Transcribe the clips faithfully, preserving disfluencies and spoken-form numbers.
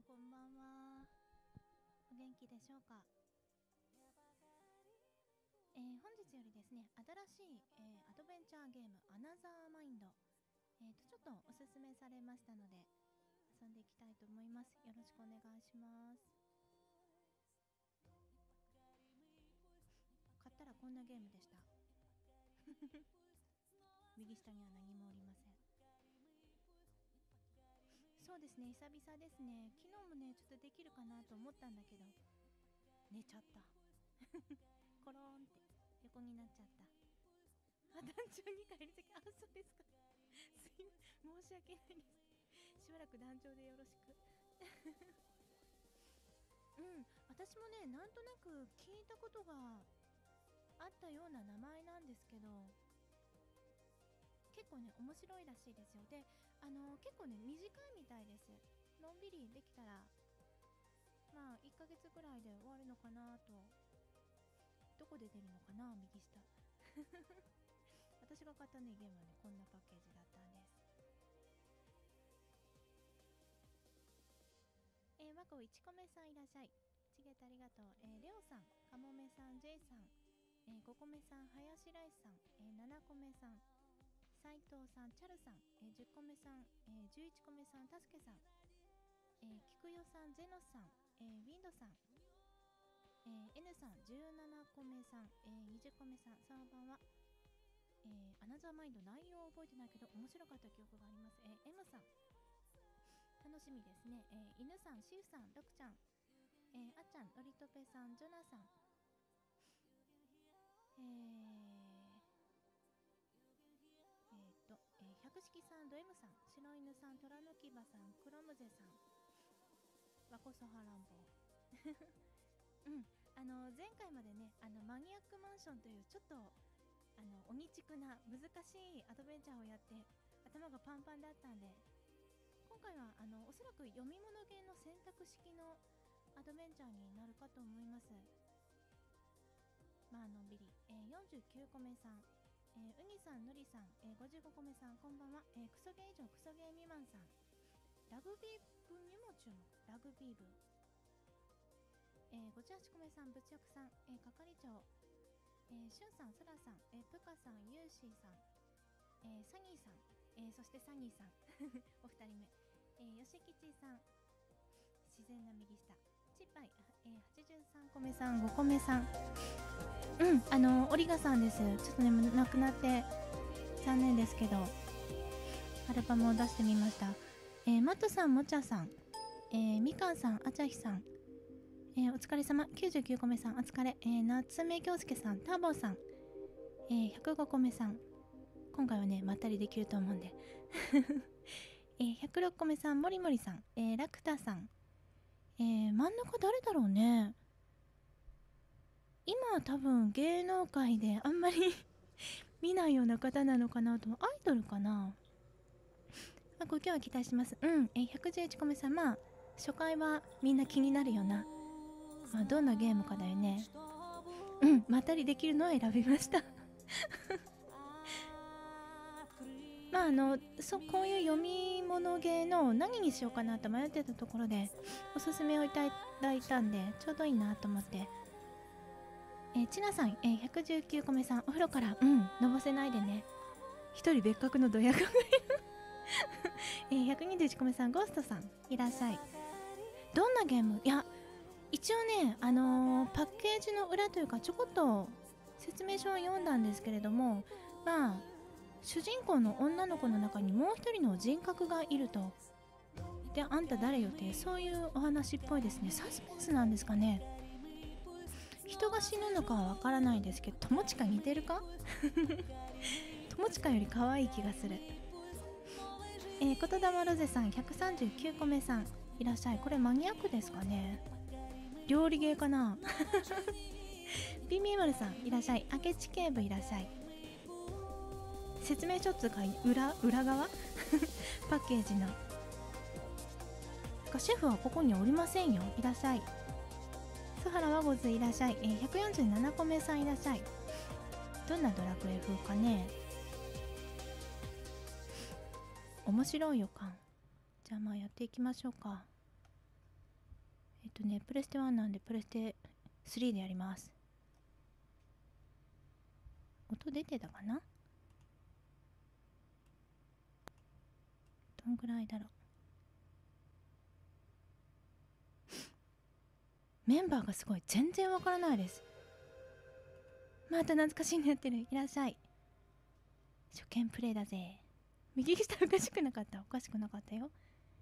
こんばんは。お元気でしょうか。えー、本日よりですね、新しい、えー、アドベンチャーゲームアナザーマインド、えーと、ちょっとおすすめされましたので遊んでいきたいと思います。よろしくお願いします。買ったらこんなゲームでした。右下には何もおりません。そうですね、久々ですね。昨日もねちょっとできるかなと思ったんだけど寝ちゃった。コローンって横になっちゃった。あ、団長にかいいるとき、あ、そうですか。すいません、申し訳ないです。しばらく団長でよろしく。うん、私もねなんとなく聞いたことがあったような名前なんですけど、結構ね面白いらしいですよ。で、あのー、結構ね短いみたいです。のんびりできたらまあいっかげつぐらいで終わるのかなと。どこで出るのかな、右下。私が買ったねゲームはねこんなパッケージだったんです。えー、まこいちこめさんいらっしゃい。ちげたありがとう。えー、レオさん、かもめさん、ジェイさん、えー、ごこめさん、ハヤシライスさん、えー、ななこめさん、斉藤さん、チャルさん、えー、じゅっこめさん、えー、じゅういちこめさん、たすけさん、えー、きくよさん、ゼノスさん、えー、ウィンドさん、えー、N さん、じゅうななこめさん、えー、にじゅっこめさん、こんばんは。えー、アナザーマインド内容を覚えてないけど面白かった記憶があります。えー、M さん、楽しみですね。えー、犬さん、シフさん、ロクちゃん、えー、あっちゃん、のりとぺさん、ジョナさん、えー、えー、と、えー、百式さん、ド M さん、白犬さん、トラヌキバさん、クロムゼさん、ワコソハランボうん、あの前回までね、あのマニアックマンションというちょっとあの鬼チクな難しいアドベンチャーをやって頭がパンパンだったんで、今回はあのおそらく読み物系の選択式のアドベンチャーになるかと思います。まあのんびり、えー、よんじゅうきゅうこめさん、えー、うにさん、のりさん、えー、ごじゅうごこめさん、こんばんは。えー、クソゲー以上クソゲー未満さん、ラグビー部にも注目。ラグビー部、えー、ごじゅうはちこめさん、物欲さん、えー、係長、えー、しゅんさん、そらさん、えー、ぷかさん、ゆうしーさん、えー、サニーさん、えー、そしてサニーさんお二人目、えー、よしきちさん、自然な右下、ちっぱい、えー、はちじゅうさんこめさん、ごこめさん、うん、あのー、オリガさんです。ちょっとね亡くなって残念ですけどアルバムを出してみました。えー、マットさん、もちゃさん、えー、みかんさん、あちゃひさん、えー、お疲れ様。きゅうじゅうきゅうこめさん、お疲れ。えー、夏目京介さん、ターボーさん、えー、ひゃくごこめさん、今回はねまったりできると思うんでえー、ひゃくろっこめさん、もりもりさん、えー、ラクタさん、えー、真ん中誰だろうね。今は多分芸能界であんまり見ないような方なのかなと。アイドルかな。まあ、ご今日は期待します。うん、えー、ひゃくじゅういちこめさん、まあ初回はみんな気になるような、まあ、どんなゲームかだよね。うん、まったりできるのを選びましたまああのそこういう読み物ゲーの何にしようかなと迷ってたところでおすすめをいただいたんでちょうどいいなと思って。えー、ちなさん、えー、ひゃくじゅうきゅうこめさん、お風呂からうんのぼせないでね。一人別格のドヤ顔がいるえー、ひゃくにじゅういちこめさん、ゴーストさんいらっしゃい。どんなゲーム？いや一応ね、あのー、パッケージの裏というかちょこっと説明書を読んだんですけれども、まあ主人公の女の子の中にもう一人の人格がいると。で、あんた誰よって、そういうお話っぽいですね。サスペンスなんですかね。人が死ぬのかはわからないですけど、友近似てるか友近より可愛い気がする。えー、言霊ロゼさん、ひゃくさんじゅうきゅうこめさんいらっしゃい。これマニアックですかね。料理ゲーかなビミーマルさんいらっしゃい。明智警部いらっしゃい。説明書っつうか裏裏側パッケージのシェフはここにおりませんよ。いらっしゃい。須原和ごずいらっしゃい。えー、ひゃくよんじゅうななこめさんいらっしゃい。どんなドラクエ風かね。面白い予感。じゃあまあやっていきましょうか。 えっとねプレステワンなんでプレステスリーでやります。音出てたかな。どんぐらいだろう。メンバーがすごい全然わからないです。また懐かしいのやってる。いらっしゃい。初見プレイだぜ。右下おかしくなかった。おかしくなかったよ。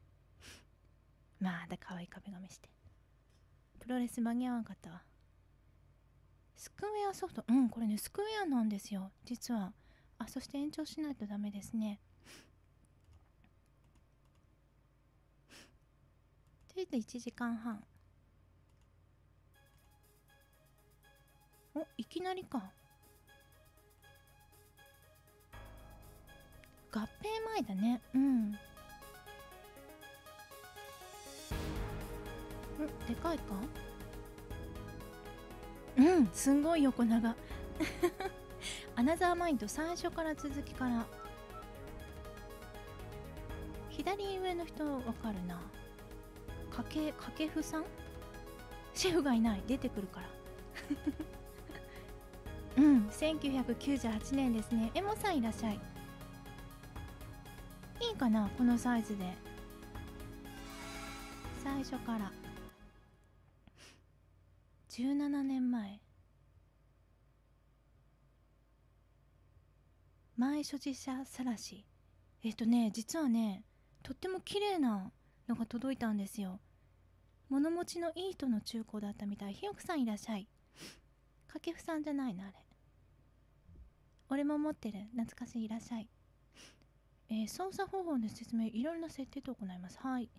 まだ可愛い壁紙して。プロレス間に合わんかったわ。スクエアソフト、うんこれねスクエアなんですよ実は。あ、そして延長しないとダメですね。とりあえずいちじかんはん。お、いきなりか。合併前だね。うん。ん、でかいか。うん、すんごい横長。アナザーマインド最初から続きから。左上の人わかるな。かけ、かけふさん。シェフがいない。出てくるから。うん、せんきゅうひゃくきゅうじゅうはちねんですね。エモさんいらっしゃい。いいかなこのサイズで。最初からじゅうななねんまえ。前所持者さらし。えっとね実はねとっても綺麗なのが届いたんですよ。物持ちのいい人の中古だったみたい。ひよくさんいらっしゃい。掛布さんじゃないなあれ。俺も持ってる。懐かしい。いらっしゃい。えー、操作方法の説明、いろいろな設定と行います。はい。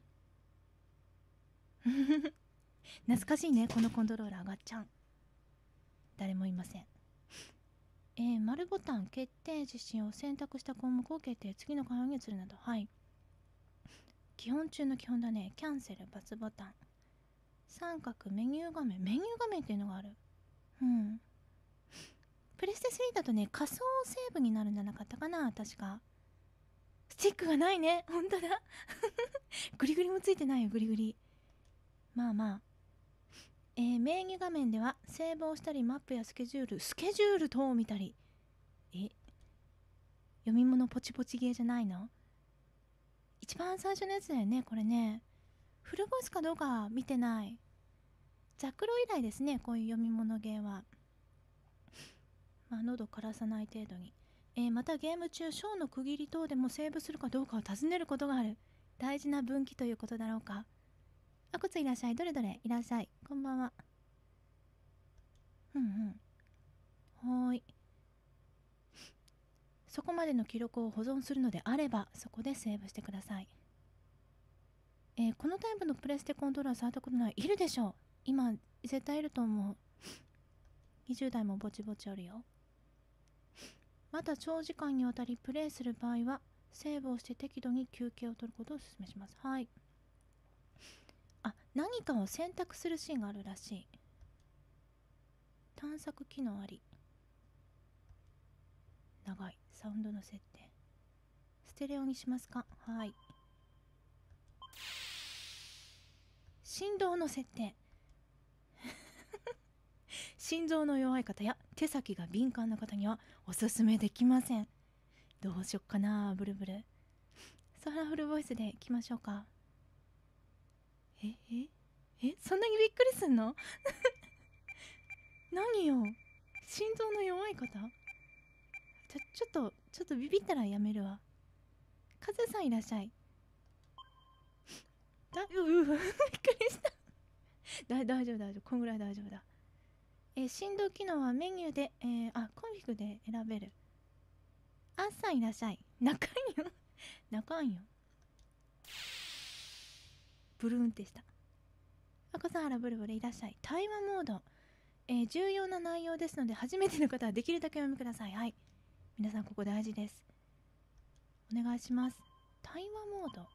懐かしいねこのコントローラー。ガッチャン。誰もいません。えー、丸ボタン決定実施を選択した項目を決定。次の会話に移るなど。はい。基本中の基本だね。キャンセル×ボタン。三角メニュー画面。メニュー画面っていうのがある。うん。プレステスリーだとね仮想セーブになるんじゃなかったかな確か。スティックがないね。ほんとだ。グリグリもついてないよ。グリグリ。まあまあ。えー、メニュー画面ではセーブをしたりマップやスケジュールスケジュール等を見たり。え、読み物ポチポチゲーじゃないの？一番最初のやつだよねこれね。フルボイスかどうか見てない。ザクロ以来ですねこういう読み物ゲーは。まあ喉枯らさない程度に。えー、またゲーム中ショーの区切り等でもセーブするかどうかを尋ねることがある。大事な分岐ということだろうか。あこついらっしゃい。どれどれ。いらっしゃい。こんばんは。うんうん。はーい。そこまでの記録を保存するのであればそこでセーブしてください。えー、このタイプのプレステコントローラー触ったことない。いるでしょう。今絶対いると思う。にじゅう代もぼちぼちあるよ。また長時間にわたりプレイする場合はセーブをして適度に休憩を取ることをお勧めします。はい。あ、何かを選択するシーンがあるらしい。探索機能あり。長い。サウンドの設定。ステレオにしますか。はい。振動の設定。心臓の弱い方や手先が敏感な方にはおすすめできません。どうしよっかなブルブル。そらフルボイスでいきましょうか。えええそんなにびっくりすんの？何よ心臓の弱い方。ちょちょっとちょっとビビったらやめるわ。カズさんいらっしゃい。だううびっくりしただ大丈夫大丈夫こんぐらい大丈夫だ。えー、振動機能はメニューで、えー、あコンフィグで選べる。あっさんいらっしゃい。仲いいよ仲いいよ。ブルーンってした。あこさはらブルブルいらっしゃい。対話モード、えー、重要な内容ですので初めての方はできるだけお読みください。はい、皆さんここ大事です。お願いします。対話モード、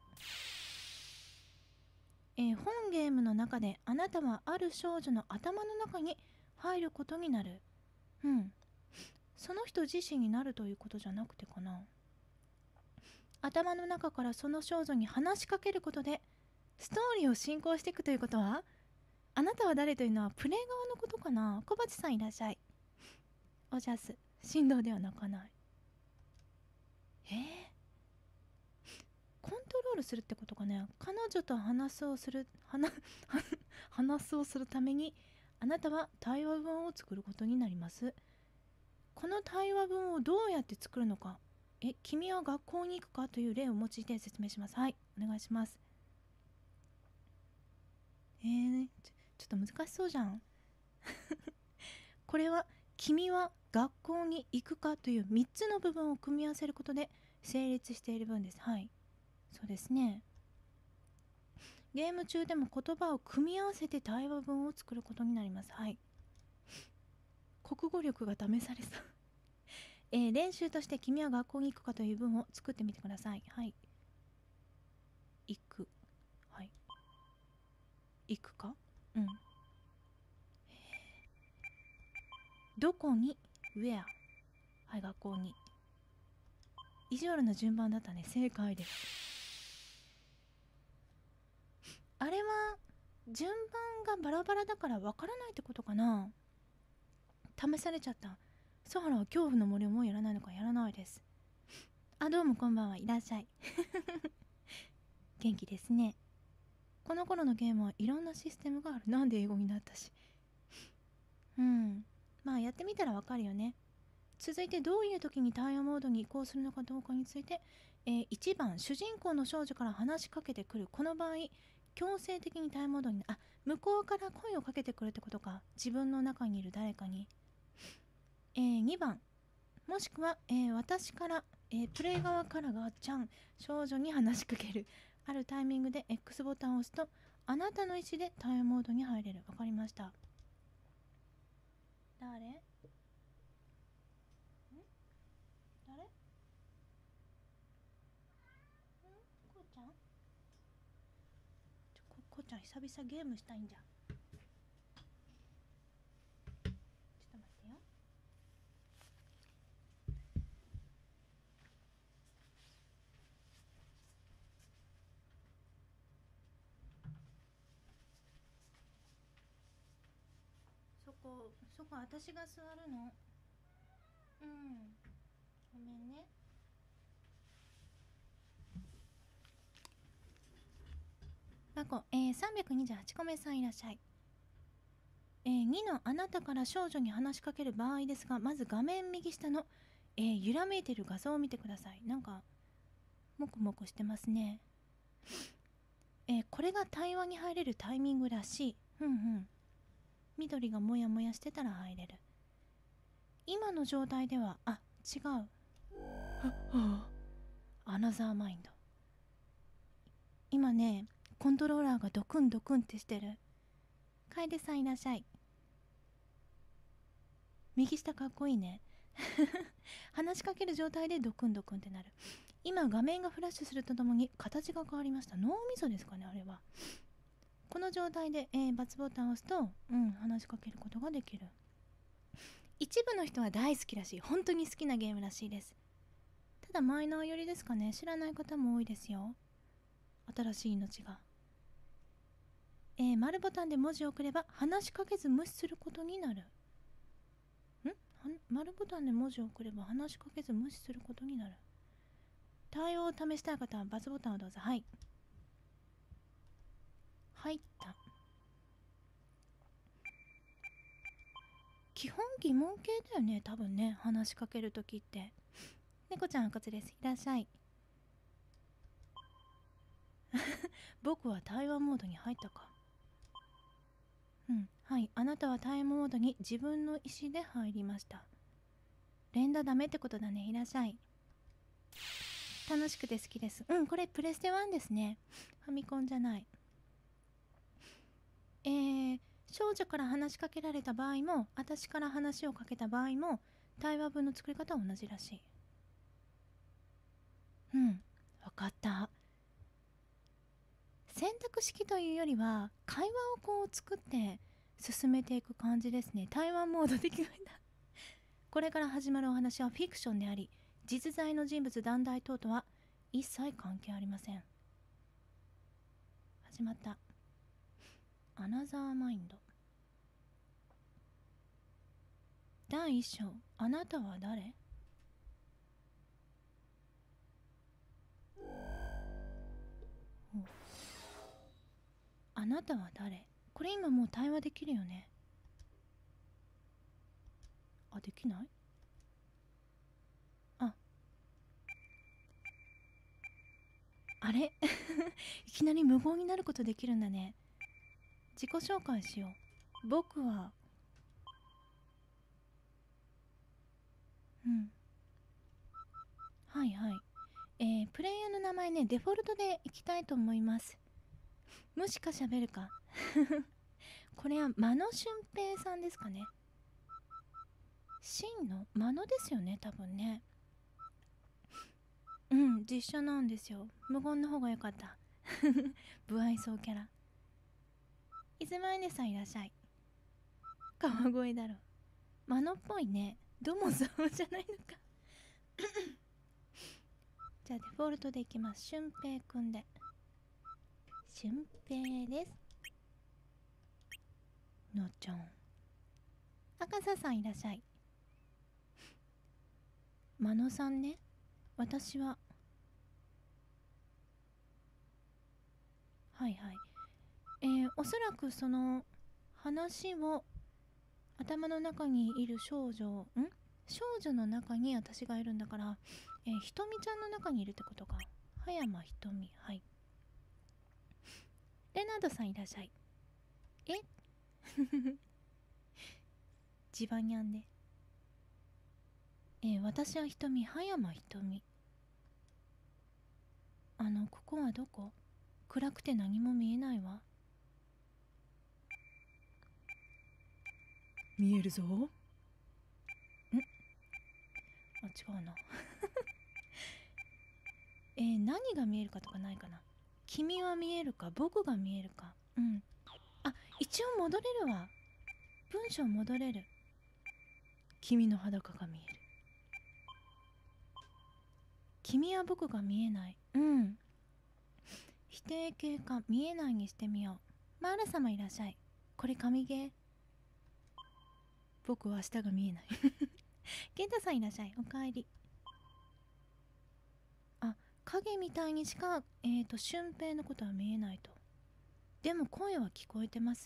えー、本ゲームの中であなたはある少女の頭の中に入ることになる。うん、その人自身になるということじゃなくてかな。頭の中からその少女に話しかけることでストーリーを進行していくということはあなたは誰というのはプレイ側のことかな。小鉢さんいらっしゃい。おじゃす。振動では泣かない。えー、コントロールするってことかね。彼女と話そうする話話そうするためにあなたは対話文を作ることになります。この対話文をどうやって作るのか。え、君は学校に行くかという例を用いて説明します。はい、お願いします。えー、ちょ、ちょっと難しそうじゃん。これは君は学校に行くかというみっつの部分を組み合わせることで成立している文です。はい、そうですね。ゲーム中でも言葉を組み合わせて対話文を作ることになります。はい、国語力が試されそうえー、練習として君は学校に行くかという文を作ってみてください。はい、行く。はい、行くか。うん。どこに where。 はい、学校に。意地悪な順番だったね。正解です。あれは順番がバラバラだからわからないってことかな。試されちゃった。ソハラは恐怖の森をもうやらないのか。やらないです。あ、どうもこんばんは。いらっしゃい元気ですね。この頃のゲームはいろんなシステムがある。なんで英語になったし。うん、まあやってみたらわかるよね。続いてどういう時に対話モードに移行するのかどうかについて、えー、いちばん主人公の少女から話しかけてくる。この場合強制的に対話モードに、あ、向こうから声をかけてくるってことか。自分の中にいる誰かに。えー、にばんもしくは、えー、私から、えー、プレイ側からがちゃん少女に話しかける。あるタイミングで X ボタンを押すとあなたの意思で対話モードに入れる。わかりました。誰？ん？誰？ん？こうちゃん？ちょここうちゃん久々ゲームしたいんじゃ。ちょっと待ってよ。そこそこ私が座るの。うん、ごめんね。過去、えー、さんびゃくにじゅうはちこめさんいらっしゃい。えー、にのあなたから少女に話しかける場合ですが、まず画面右下の、えー、揺らめいている画像を見てください。なんかもくもくしてますね。えー、これが対話に入れるタイミングらしい。うんうん。緑がもやもやしてたら入れる。今の状態では、あ、違う。はあ、アナザーマインド。今ね、コントローラーがドクンドクンってしてる。楓さんいらっしゃい。右下かっこいいね話しかける状態でドクンドクンってなる。今画面がフラッシュするとともに形が変わりました。脳みそですかね、あれは。この状態で、えー、×ボタンを押すと、うん、話しかけることができる。一部の人は大好きらしい。本当に好きなゲームらしいです。ただマイナー寄りですかね。知らない方も多いですよ。新しい命が。えー、丸ボタンで文字を送れば話しかけず無視することになる。ん？丸ボタンで文字を送れば話しかけず無視することになる。対応を試したい方は×ボタンをどうぞ。はい、入った。基本疑問系だよね、多分ね。話しかけるときって。猫ちゃん赤です。いらっしゃい僕は対話モードに入ったか。うん、はい、あなたは対話モードに自分の意思で入りました。連打ダメってことだね。いらっしゃい。楽しくて好きです。うん、これプレステワンですね。ファミコンじゃない。えー、少女から話しかけられた場合も私から話をかけた場合も対話文の作り方は同じらしい。うん、わかった。選択式というよりは会話をこう作って進めていく感じですね。対話モードできないんだ。これから始まるお話はフィクションであり、実在の人物団体等とは一切関係ありません。始まった。 アナザーマインド。だいいっ章、あなたは誰？あなたは誰？これ今もう対話できるよね。あ、できない？あ、あれいきなり無言になることできるんだね。自己紹介しよう。僕は、うん。はいはい。えー、プレイヤーの名前ね、デフォルトでいきたいと思います。無視か喋るか。これは間野俊平さんですかね。真の間野ですよね、多分ね。うん、実写なんですよ。無言の方が良かった。不愛想キャラ。伊豆前根さんいらっしゃい。川越だろ。間野っぽいね。どうもそうじゃないのか。じゃあデフォルトでいきます。俊平くんで。俊平です。のちゃん。赤佐さんいらっしゃい。間野さんね。私ははいはい。えー、おそらくその話を頭の中にいる少女ん少女の中に私がいるんだから、えー、ひとみちゃんの中にいるってことか。葉山ひとみ。はい。レナードさんいらっしゃい。えジバニャンで。えー、私はひとみ、葉山ひとみ。あの、ここはどこ？暗くて何も見えないわ。見えるぞ。ん？あ、違うな。えー、何が見えるかとかないかな。君は見えるか、僕が見えるか。うん。あ、一応戻れるわ。文章戻れる。君の裸が見える。君は僕が見えない。うん。否定形か見えないにしてみよう。マーラ様いらっしゃい。これ神ゲー。僕は明日が見えない。ケンタさんいらっしゃい。おかえり。あ、影みたいにしか、えーと、俊平のことは見えないと。でも声は聞こえてます。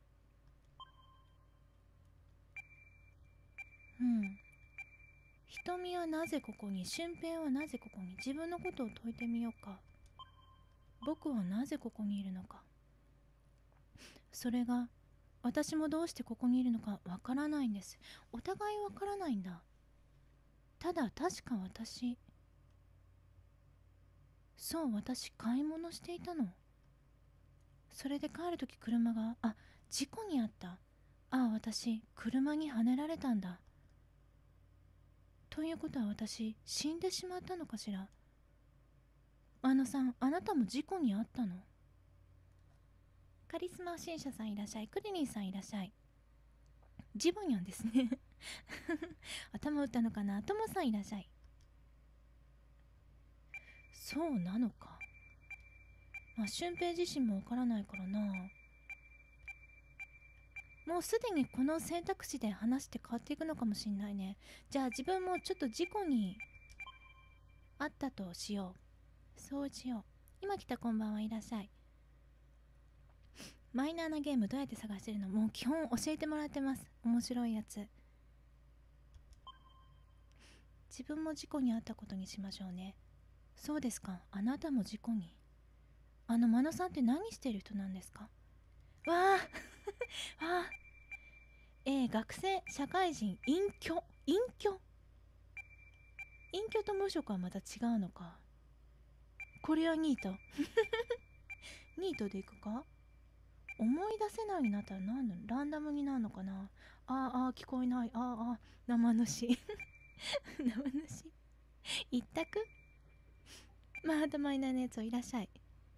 うん。瞳はなぜここに、俊平はなぜここに、自分のことを問いてみようか。僕はなぜここにいるのか。それが私もどうしてここにいるのかわからないんです。お互いわからないんだ。ただ確か私そう私買い物していたの。それで帰るとき車があ事故にあった。ああ私車にはねられたんだ。ということは私死んでしまったのかしら。あのさんあなたも事故にあったの？カリスマ新社さんいらっしゃい。クリリンさんいらっしゃい。ジボニャンですね。頭打ったのかな。トモさんいらっしゃい。そうなのか。まあ俊平自身もわからないからな。もうすでにこの選択肢で話して変わっていくのかもしんないね。じゃあ自分もちょっと事故にあったとしよう。そうしよう。今来たこんばんはいらっしゃい。マイナーなゲームどうやって探してるの？もう基本教えてもらってます。面白いやつ。自分も事故に遭ったことにしましょうね。そうですか。あなたも事故に。あの真野さんって何してる人なんですか？わあわあえー、学生、社会人、隠居隠居隠居と無職はまた違うのか。これはニートニートでいくか。思い出せないになったら何なの？ランダムになるのかな。あーあー聞こえない。あーあー生主生主一択。まあ頭いないやつをいらっしゃい。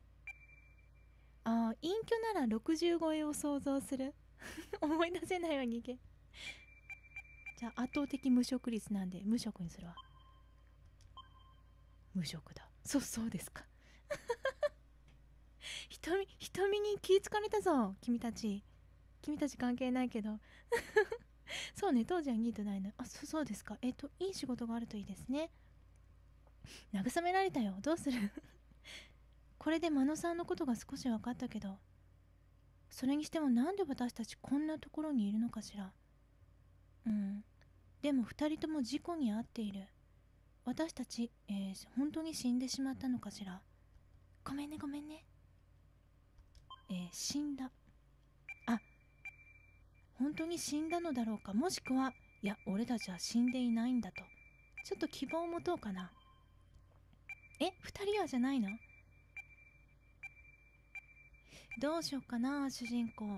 ああ隠居ならろくじゅう超えを想像する思い出せないわ逃げ。じゃあ圧倒的無職率なんで無職にするわ。無職だ。そうそうですか瞳瞳に気ぃつかれたぞ君たち。君たち関係ないけどそうね、当時はニートないの。あ、そそうですか。えっといい仕事があるといいですね。慰められたよ。どうするこれで真野さんのことが少し分かったけど、それにしてもなんで私たちこんなところにいるのかしら。うん、でも二人とも事故に遭っている。私たち、えー、本当に死んでしまったのかしら。ごめんねごめんね。えー、死んだ。あ、本当に死んだのだろうか、もしくはいや俺たちは死んでいないんだと、ちょっと希望を持とうかな。え、二人はじゃないの？どうしようかな、主人公。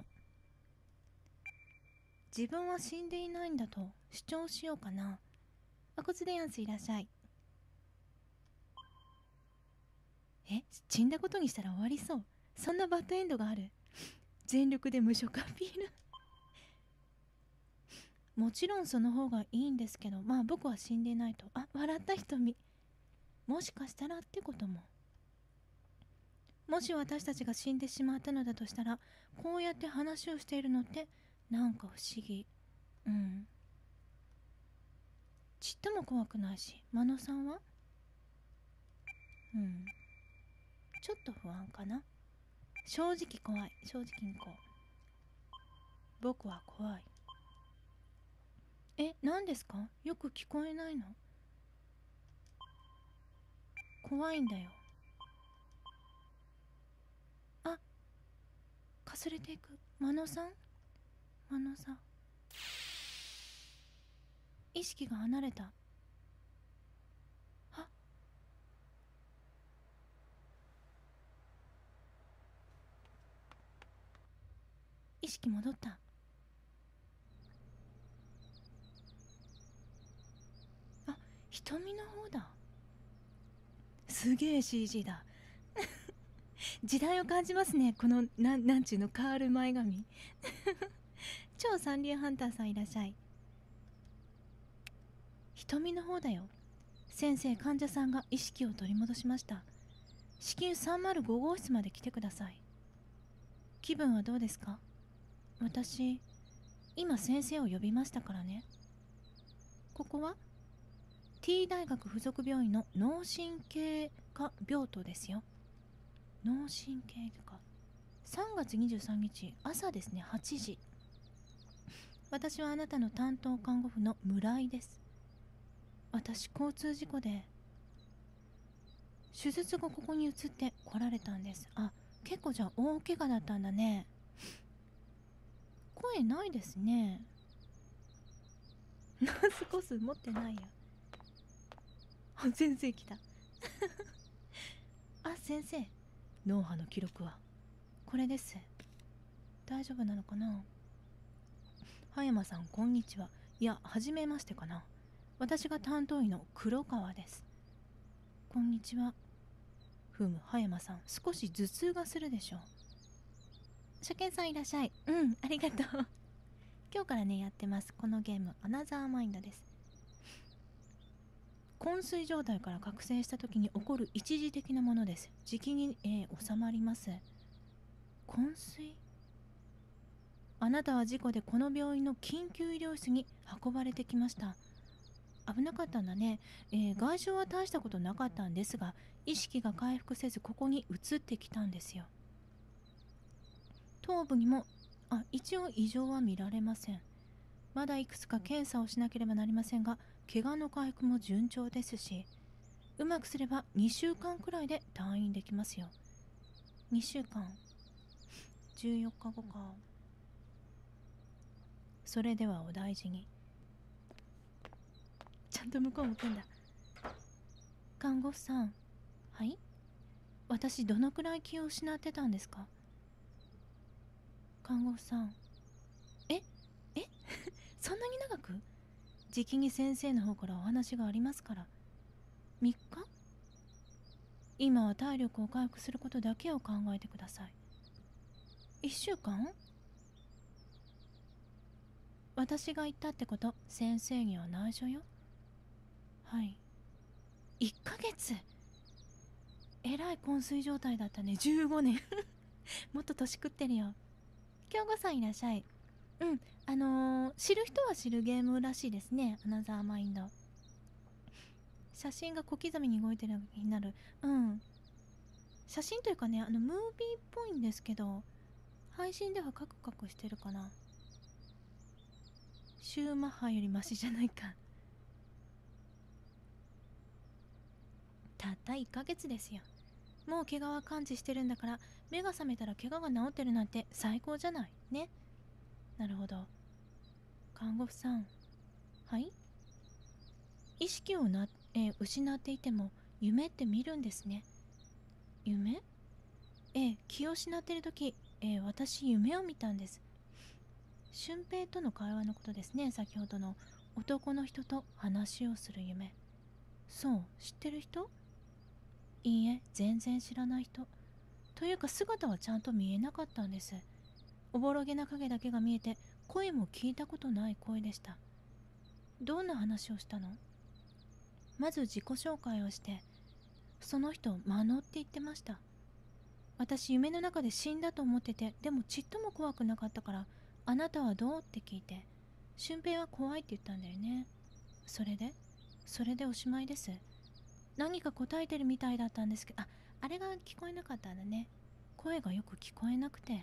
自分は死んでいないんだと主張しようかな。アコツデヤンスいらっしゃい。え、死んだことにしたら終わりそう。そんなバッドエンドがある？全力で無職アピールもちろんその方がいいんですけど、まあ僕は死んでいないと。あ、笑った瞳。もしかしたらってことも。もし私たちが死んでしまったのだとしたら、こうやって話をしているのってなんか不思議。うん、ちっとも怖くないし。真野さんは？うん、ちょっと不安かな。正直怖い。正直にこう、僕は怖い。え、何ですか？よく聞こえないの？怖いんだよ。あ、かすれていく。真野さん？真野さん、意識が離れた。あ、意識戻った。あ、瞳の方だ。すげえ シージー だ時代を感じますね、このななんちゅうの、カール前髪超三流ハンターさんいらっしゃい。瞳の方だよ。先生、患者さんが意識を取り戻しました。至急さんまるご号室まで来てください。気分はどうですか？私今先生を呼びましたからね。ここは T 大学附属病院の脳神経科病棟ですよ。脳神経科、さんがつにじゅうさんにち朝ですね、はちじ。私はあなたの担当看護婦の村井です。私交通事故で手術後ここに移って来られたんです。あ、結構じゃあ大怪我だったんだね。声ないですね。ナースコス持ってないや。あ、先生来たあ、先生、脳波の記録はこれです。大丈夫なのかな。葉山さん、こんにちは。いや、はじめましてかな。私が担当医の黒川です。こんにちは。ふむ、葉山さん、少し頭痛がするでしょう。初見さんいらっしゃい。うん、ありがとう今日からね、やってます。このゲーム、アナザーマインドです。昏睡状態から覚醒した時に起こる一時的なものです。時期に、えー、収まります。昏睡？あなたは事故でこの病院の緊急医療室に運ばれてきました。危なかったんだね。えー、外傷は大したことなかったんですが、意識が回復せずここに移ってきたんですよ。頭部にもあ一応異常は見られません。まだいくつか検査をしなければなりませんが、怪我の回復も順調ですし、うまくすればにしゅうかんくらいで退院できますよ。にしゅうかん、じゅうよっかごか。それではお大事に。ちゃんと向こう向くんだ。看護婦さん。はい、私どのくらい気を失ってたんですか？看護婦さん。ええそんなに長く？じきに先生の方からお話がありますから。みっか？今は体力を回復することだけを考えてください。いっしゅうかん？私が言ったってこと先生には内緒よ。はい。いっかげつ。えらい昏睡状態だったね。じゅうごねんもっと年食ってるよ。京子さんいらっしゃい。うん、あのー、知る人は知るゲームらしいですね、アナザーマインド。写真が小刻みに動いてるようになる。うん。写真というかね、あのムービーっぽいんですけど、配信ではカクカクしてるかな。シューマッハよりマシじゃないか。たったいっかげつですよ。もう怪我は完治してるんだから、目が覚めたら怪我が治ってるなんて最高じゃないね。なるほど。看護婦さん。はい。意識をな、えー失っていても夢って見るんですね。夢？ええ、気を失ってる時、えー私夢を見たんです。俊平との会話のことですね。先ほどの男の人と話をする夢。そう、知ってる人？いいえ、全然知らない人。というか姿はちゃんと見えなかったんです。おぼろげな影だけが見えて、声も聞いたことない声でした。どんな話をしたの？まず自己紹介をして、その人マノって言ってました。私夢の中で死んだと思ってて、でもちっとも怖くなかったから、あなたはどうって聞いて、俊平は怖いって言ったんだよね。それでそれでおしまいです。何か答えてるみたいだったんですけど、あ、あれが聞こえなかったんだね。声がよく聞こえなくて。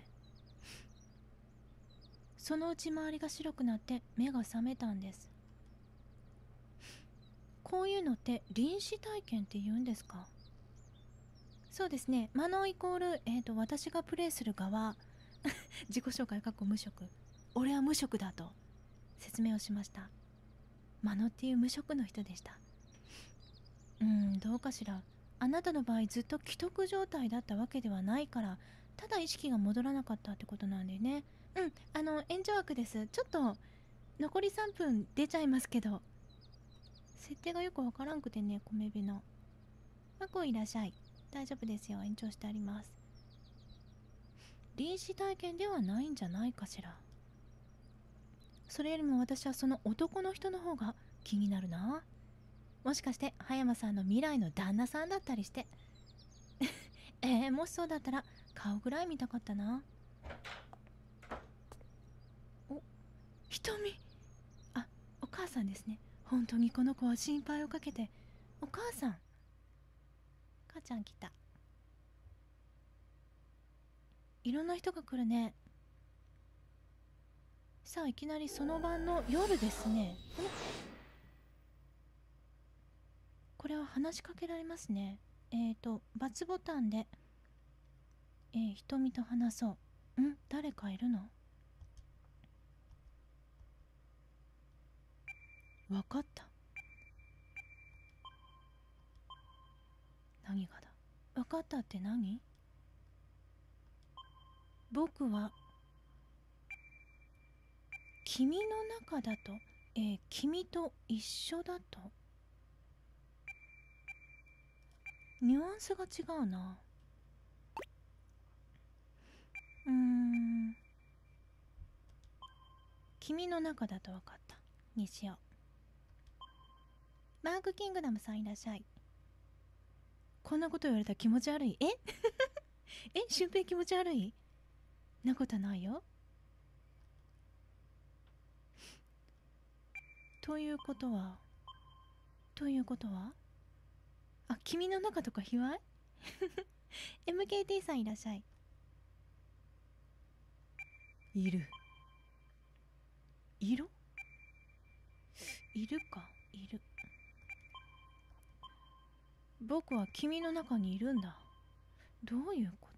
そのうち周りが白くなって目が覚めたんです。こういうのって臨死体験って言うんですか？そうですね。マノイコール、えーと、私がプレイする側、自己紹介かっこ無職。俺は無職だと説明をしました。マノっていう無職の人でした。うーん、どうかしら。あなたの場合ずっと既得状態だったわけではないから、ただ意識が戻らなかったってことなんでね。うん、あの、延長枠です。ちょっと、残りさんぷん出ちゃいますけど。設定がよくわからんくてね、米火の。マコいらっしゃい。大丈夫ですよ。延長してあります。臨死体験ではないんじゃないかしら。それよりも私はその男の人の方が気になるな。もしかして葉山さんの未来の旦那さんだったりして。えー、もしそうだったら顔ぐらい見たかったな。お、瞳。あ、お母さんですね。本当にこの子は心配をかけて。お母さん。母ちゃん来た。いろんな人が来るね。さあいきなりその晩の夜ですね。これは話しかけられますね。えーと×ボタンで、えー、瞳と話そう。ん、誰かいるの？わかった。何がだ？わかったって何？僕は君の中だと、えー、君と一緒だと。ニュアンスが違うな。うーん、君の中だと分かったにしよう。マークキングダムさんいらっしゃい。こんなこと言われたら気持ち悪い。ええ、俊平気持ち悪い？なことないよ。ということはということはあ、君の中とか卑猥？エムケーティー さんいらっしゃい。いる。色？いるか、いる。僕は君の中にいるんだ。どういうこと？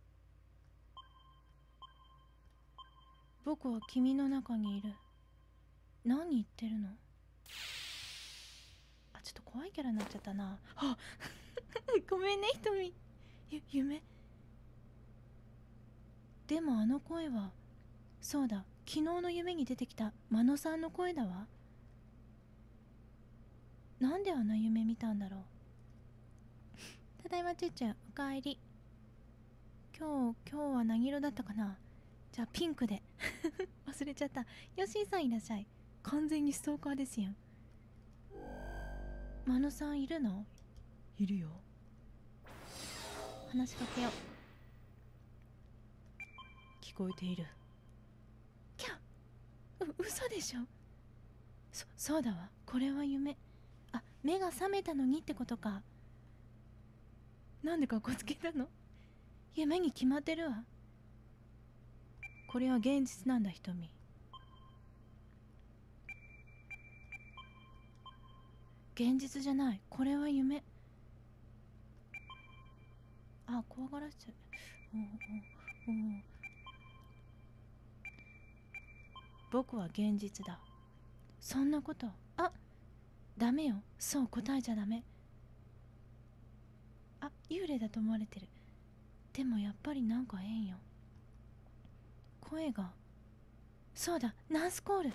僕は君の中にいる。何言ってるの？あ、ちょっと怖いキャラになっちゃったな。あごめんね瞳。ゆ夢でもあの声は、そうだ、昨日の夢に出てきた真野さんの声だわ。なんであんな夢見たんだろう。ただいまちゅうちゅう、おかえり。今日今日は何色だったかな。じゃあピンクで忘れちゃった。よしーさんいらっしゃい。完全にストーカーですやん。真野さんいるの？いるよ。話しかけよう。 聞こえている。 キャう嘘でしょ。そそうだわ、これは夢。あ、目が覚めたのにってことか。なんでかっこつけたの。夢に決まってるわ。 これは現実なんだ瞳。 現実じゃない、これは夢。あ、怖がらせちゃう。おおおお、 僕は現実だ。 そんなこと。あ、ダメよ、そう答えちゃダメ。あ、幽霊だと思われてる。でもやっぱりなんか変よ。声が。そうだ、ナースコール。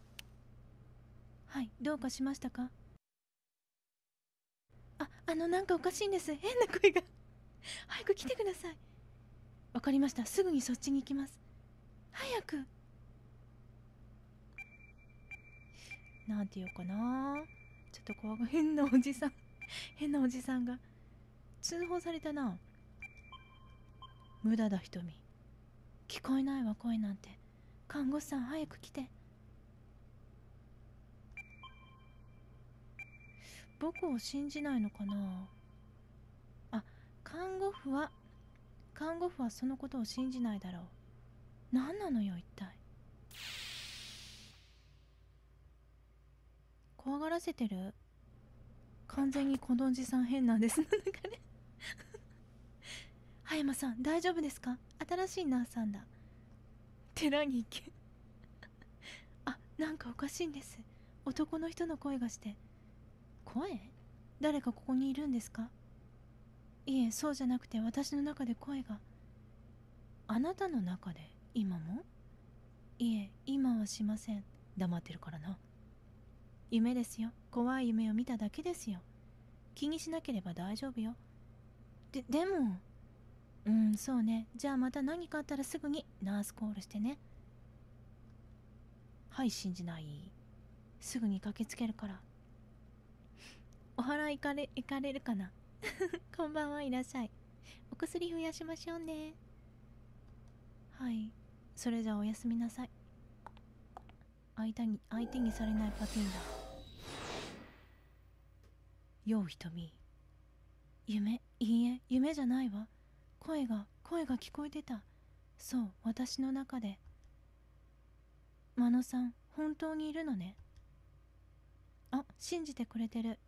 はい、どうかしましたか。あ、あのなんかおかしいんです。変な声が早く来てください。わかりました、すぐにそっちに行きます。早く。 なんて言うかな、ちょっと怖が変なおじさん変なおじさんが通報されたな。無駄だ瞳。 聞こえないわ声なんて。看護師さん早く来て。僕を信じないのかな。あ、看護婦は看護婦はそのことを信じないだろう。何なのよ一体。怖がらせてる。完全にこのおじさん変なんですなんかね葉山さん大丈夫ですか。新しいナースさんだ。寺に行けあ、なんかおかしいんです。男の人の声がして。声？誰かここにいるんですか。いえ、そうじゃなくて私の中で声が。 あなたの中で今も？ いえ、今はしません。 黙ってるからな。 夢ですよ。怖い夢を見ただけですよ。気にしなければ大丈夫よ。で、でも。うん、そうね。じゃあまた何かあったらすぐにナースコールしてね。 はい、信じない。 すぐに駆けつけるから。お祓い行かれ、行かれるかなこんばんはいらっしゃい。お薬増やしましょうね。はい。それじゃあおやすみなさい。相手に、相手にされないパティーンだ。 よう瞳。 夢？いいえ、夢じゃないわ。声が、声が聞こえてた。そう、私の中で。真野さん、本当にいるのね。あ、信じてくれてる。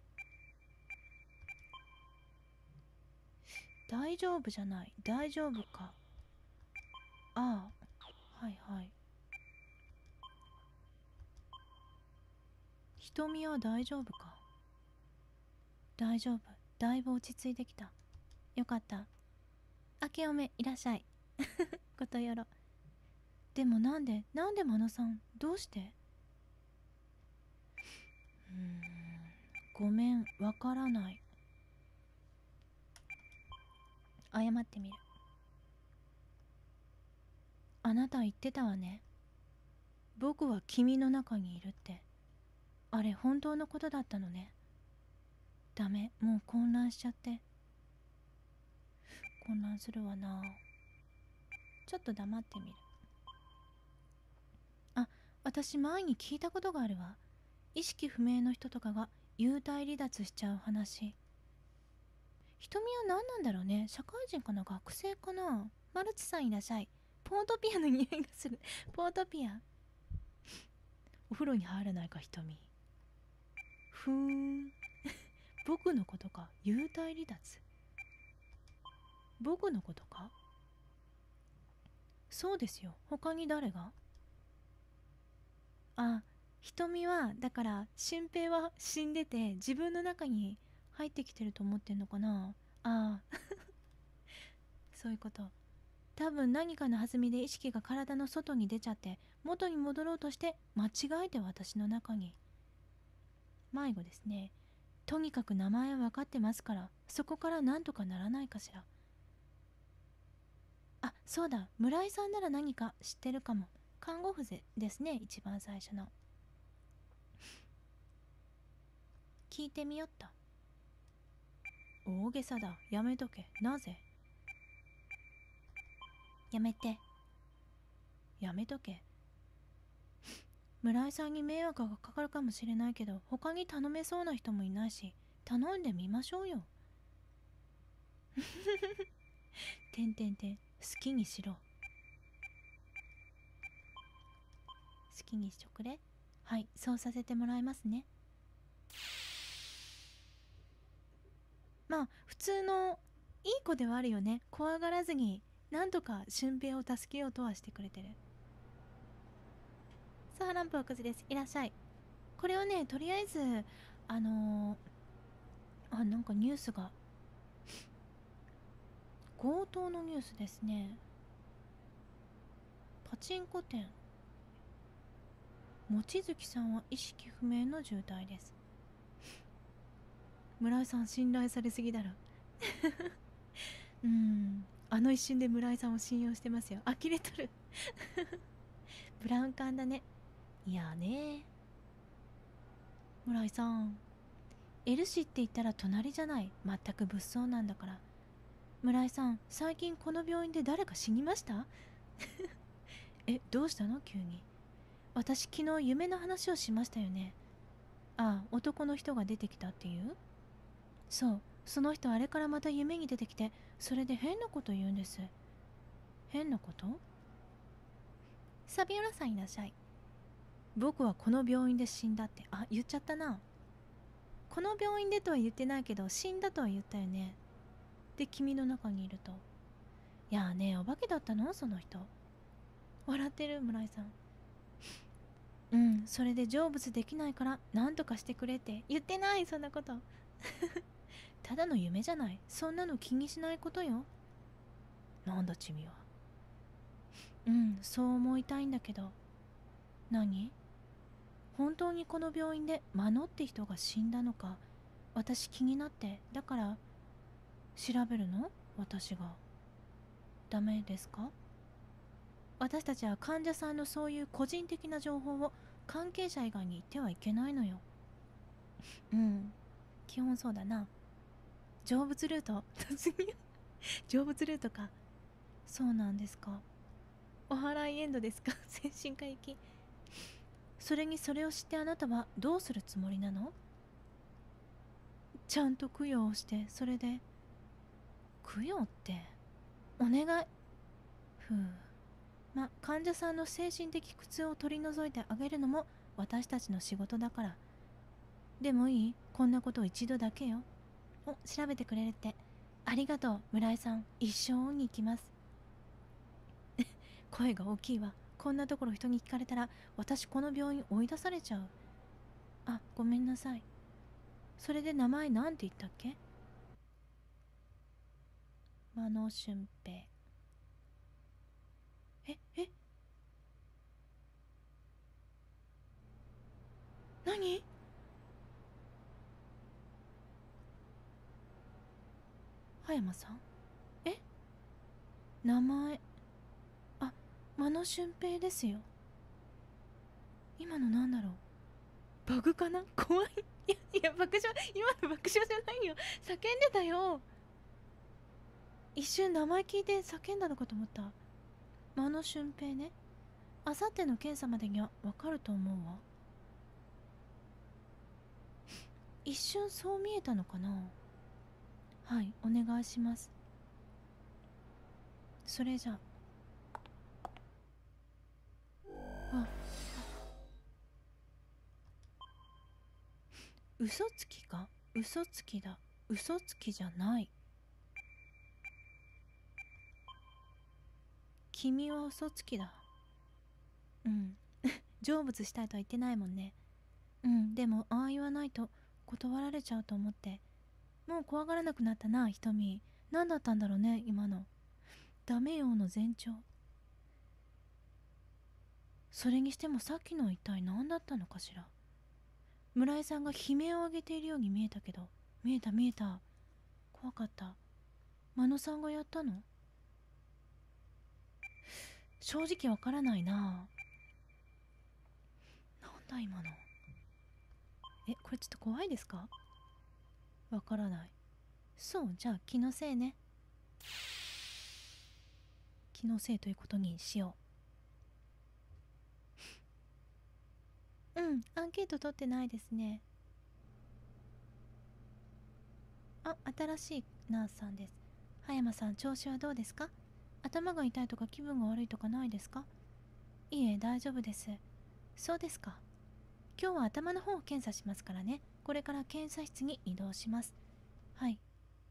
大丈夫じゃない、大丈夫か。ああ、はいはい。瞳は大丈夫か。大丈夫、だいぶ落ち着いてきた。よかった。明けおめいらっしゃいことよろ。でもなんで、なんで真野さん、どうして。 うーん、ごめん、わからない。 謝ってみる。あなた言ってたわね。僕は君の中にいるって。あれ本当のことだったのね。ダメ、もう混乱しちゃって。混乱するわな。ちょっと黙ってみる。あ、私前に聞いたことがあるわ。意識不明の人とかが幽体離脱しちゃう話。瞳は何なんだろうね。社会人かな、学生かな。マルチさんいらっしゃい。ポートピアの匂いがするポートピア。 お風呂に入らないか瞳。ふーん僕のことか。幽体離脱。僕のことか。 そうですよ。他に誰が。あ、瞳はだから俊平は死んでて自分の中に入ってきてると思ってんのかな。ああそういうこと。多分何かの弾みで意識が体の外に出ちゃって元に戻ろうとして間違えて私の中に。迷子ですね。とにかく名前は分かってますから、そこからなんとかならないかしら。あ、そうだ、村井さんなら何か知ってるかも。看護婦ですね、一番最初の。聞いてみよった。 大げさだ、やめとけ。なぜ。 やめて。 やめとけ。村井さんに迷惑がかかるかもしれないけど、他に頼めそうな人もいないし、頼んでみましょうよ。てんてんてん、好きにしろ。好きにしとくれ。はい、そうさせてもらいますね。まあ普通のいい子ではあるよね。怖がらずになんとか俊平を助けようとはしてくれてる。さあランプはくじです。いらっしゃい。これをね、とりあえずあのー、あ、なんかニュースが、強盗のニュースですね。パチンコ店、望月さんは意識不明の重体です。村井さん信頼されすぎだろ。うーん、あの一瞬で村井さんを信用してますよ。呆れとる。ブラウン管だね。いやね、村井さん、エルシーって言ったら隣じゃない。全く物騒なんだから。村井さん、最近この病院で誰か死にました？え、どうしたの急に。私昨日夢の話をしましたよね。ああ、男の人が出てきたっていう。そう、その人あれからまた夢に出てきて、それで変なこと言うんです。変なこと？サビオラさんいらっしゃい。僕はこの病院で死んだって、あ、言っちゃったな。この病院でとは言ってないけど、死んだとは言ったよね。で、君の中にいると。いやーね、お化けだったのその人。笑ってる村井さん。うん、それで成仏できないから何とかしてくれって言ってない。そんなこと。ただの夢じゃない。そんなの気にしないことよ。なんだチミは。うん、そう思いたいんだけど。何？本当にこの病院でマノって人が死んだのか、私気になって。だから調べるの？私が。ダメですか？私たちは患者さんのそういう個人的な情報を関係者以外に言ってはいけないのよ。うん、基本そうだな。成仏ルート。成仏ルートか。そうなんですか。お祓いエンドですか？精神科行き。それにそれを知ってあなたはどうするつもりなの？ちゃんと供養をして、それで。供養ってお願い。ふう。ま、患者さんの精神的苦痛を取り除いてあげるのも私たちの仕事だから。でもいい？こんなこと一度だけよ。お、調べてくれるって。ありがとう村井さん。一生恩に行きます。声が大きいわ。こんなところ人に聞かれたら私この病院追い出されちゃう。あ、ごめんなさい。それで名前なんて言ったっけ？真野俊平。え、え、何？葉山さん？え、名前、あ、真野俊平ですよ。今のなんだろう。バグかな？怖い。いやいや、爆笑、今の爆笑じゃないよ。叫んでたよ。一瞬名前聞いて叫んだのかと思った。真野俊平ね。あさっての検査までにはわかると思うわ。一瞬そう見えたのかな。はい、お願いします。それじゃあ。嘘つきか？嘘つきだ。嘘つきじゃない。君は嘘つきだ。うん。成仏したいとは言ってないもんね。うん、でもああ言わないと断られちゃうと思って。もう怖がらなくなったな、瞳。何だったんだろうね、今の。ダメよの前兆。それにしてもさっきの一体何だったのかしら。村井さんが悲鳴を上げているように見えたけど。見えた見えた。怖かった。真野さんがやったの？正直わからないな。なんだ今の。え、これちょっと怖いですか？わからない。そう、じゃあ気のせいね。気のせいということにしようんアンケート取ってないですね。あ、新しいナースさんです。葉山さん、調子はどうですか？頭が痛いとか気分が悪いとかないですか？いえ、大丈夫です。そうですか。今日は頭の方を検査しますからね。これから検査室に移動します。はい。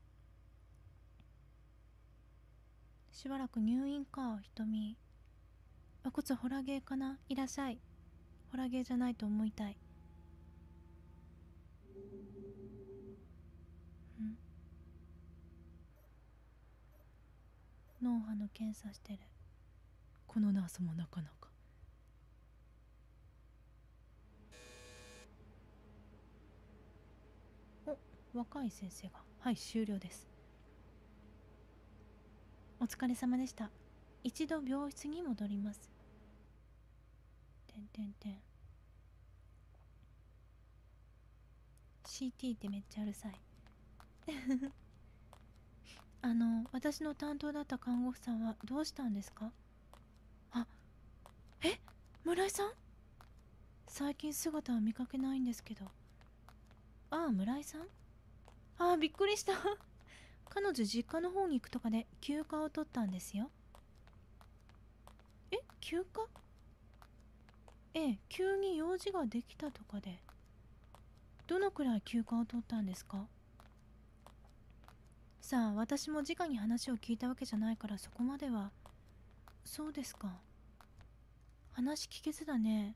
しばらく入院か、ひとみ。あ、こつホラゲーかな？いらっしゃい。ホラゲーじゃないと思いたい。ん？脳波の検査してる。このナースもなかなか。お、若い先生が。はい、終了です。お疲れ様でした。一度病室に戻ります。てんてんてん。シーティー ってめっちゃうるさい。あの、私の担当だった看護婦さんはどうしたんですか？あ、え、村井さん？最近姿は見かけないんですけど。ああ、村井さん？ああ、びっくりした。彼女実家の方に行くとかで休暇を取ったんですよ。え、休暇？ええ、急に用事ができたとかで。どのくらい休暇を取ったんですか？さあ、私も直に話を聞いたわけじゃないからそこまでは。そうですか。話聞けずだね。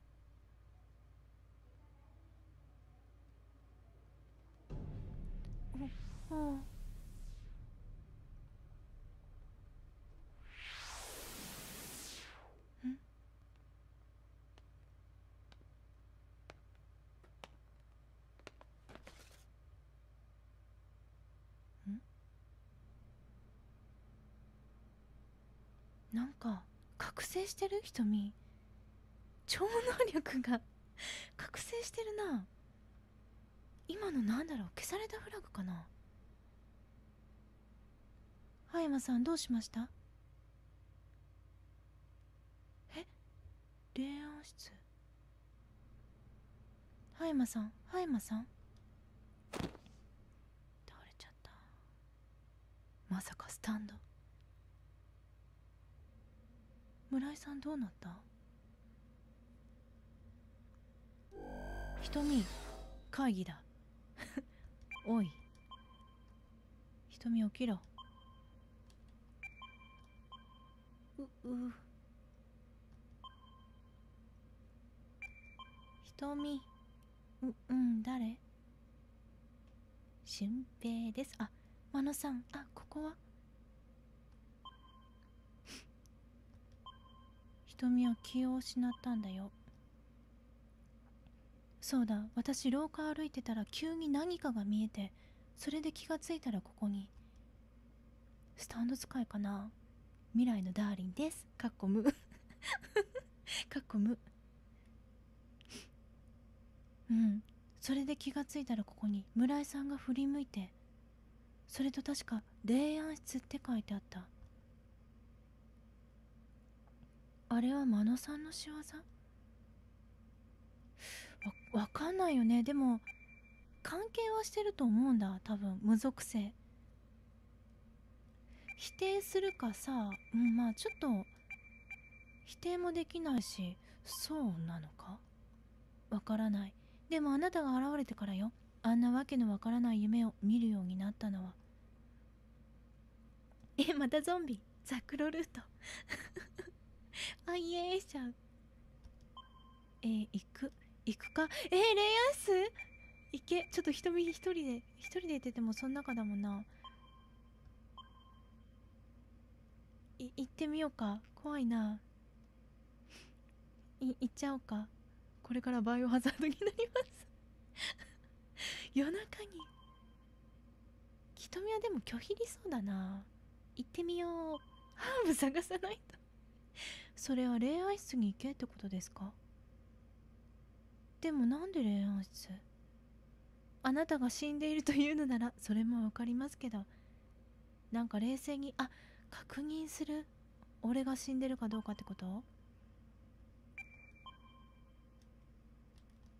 お、おう。ん？ん？なんか覚醒してる？瞳、超能力が覚醒してるな。今のなんだろう、消されたフラグかな。葉山さん、どうしました？え、霊安室。葉山さん、葉山さん、倒れちゃった。まさかスタンド。村井さんどうなった？瞳、会議だ。おい、瞳起きろ。う、う、瞳、う、うん、誰？俊平です。あ、真野さん、あ、ここは？瞳は気を失ったんだよ。そうだ、私廊下歩いてたら急に何かが見えて、それで気がついたらここに。スタンド使いかな。未来のダーリンです。かっこむ。かっこむ。うん。それで気がついたらここに村井さんが振り向いて、それと確か霊安室って書いてあった。あれは真野さんの仕業？わ、わかんないよね。でも関係はしてると思うんだ、多分。無属性。否定するかさ、うん、まあちょっと否定もできないし、そうなのかわからない。でもあなたが現れてからよ、あんなわけのわからない夢を見るようになったのは。え、またゾンビ？ザクロルート。あ、イエーイしちゃう。えー、行く行くか。えー、レイアイス行け。ちょっと瞳一人で一人で行っててもその中だもんな。い行ってみようか。怖いな。い行っちゃおうか。これからバイオハザードになります。夜中に。瞳はでも拒否りそうだな。行ってみよう。ハーブ探さないと。それは霊愛室に行けってことですか？でもなんで霊愛室？あなたが死んでいるというのならそれもわかりますけど、なんか冷静に、あ、確認する。俺が死んでるかどうかってこと？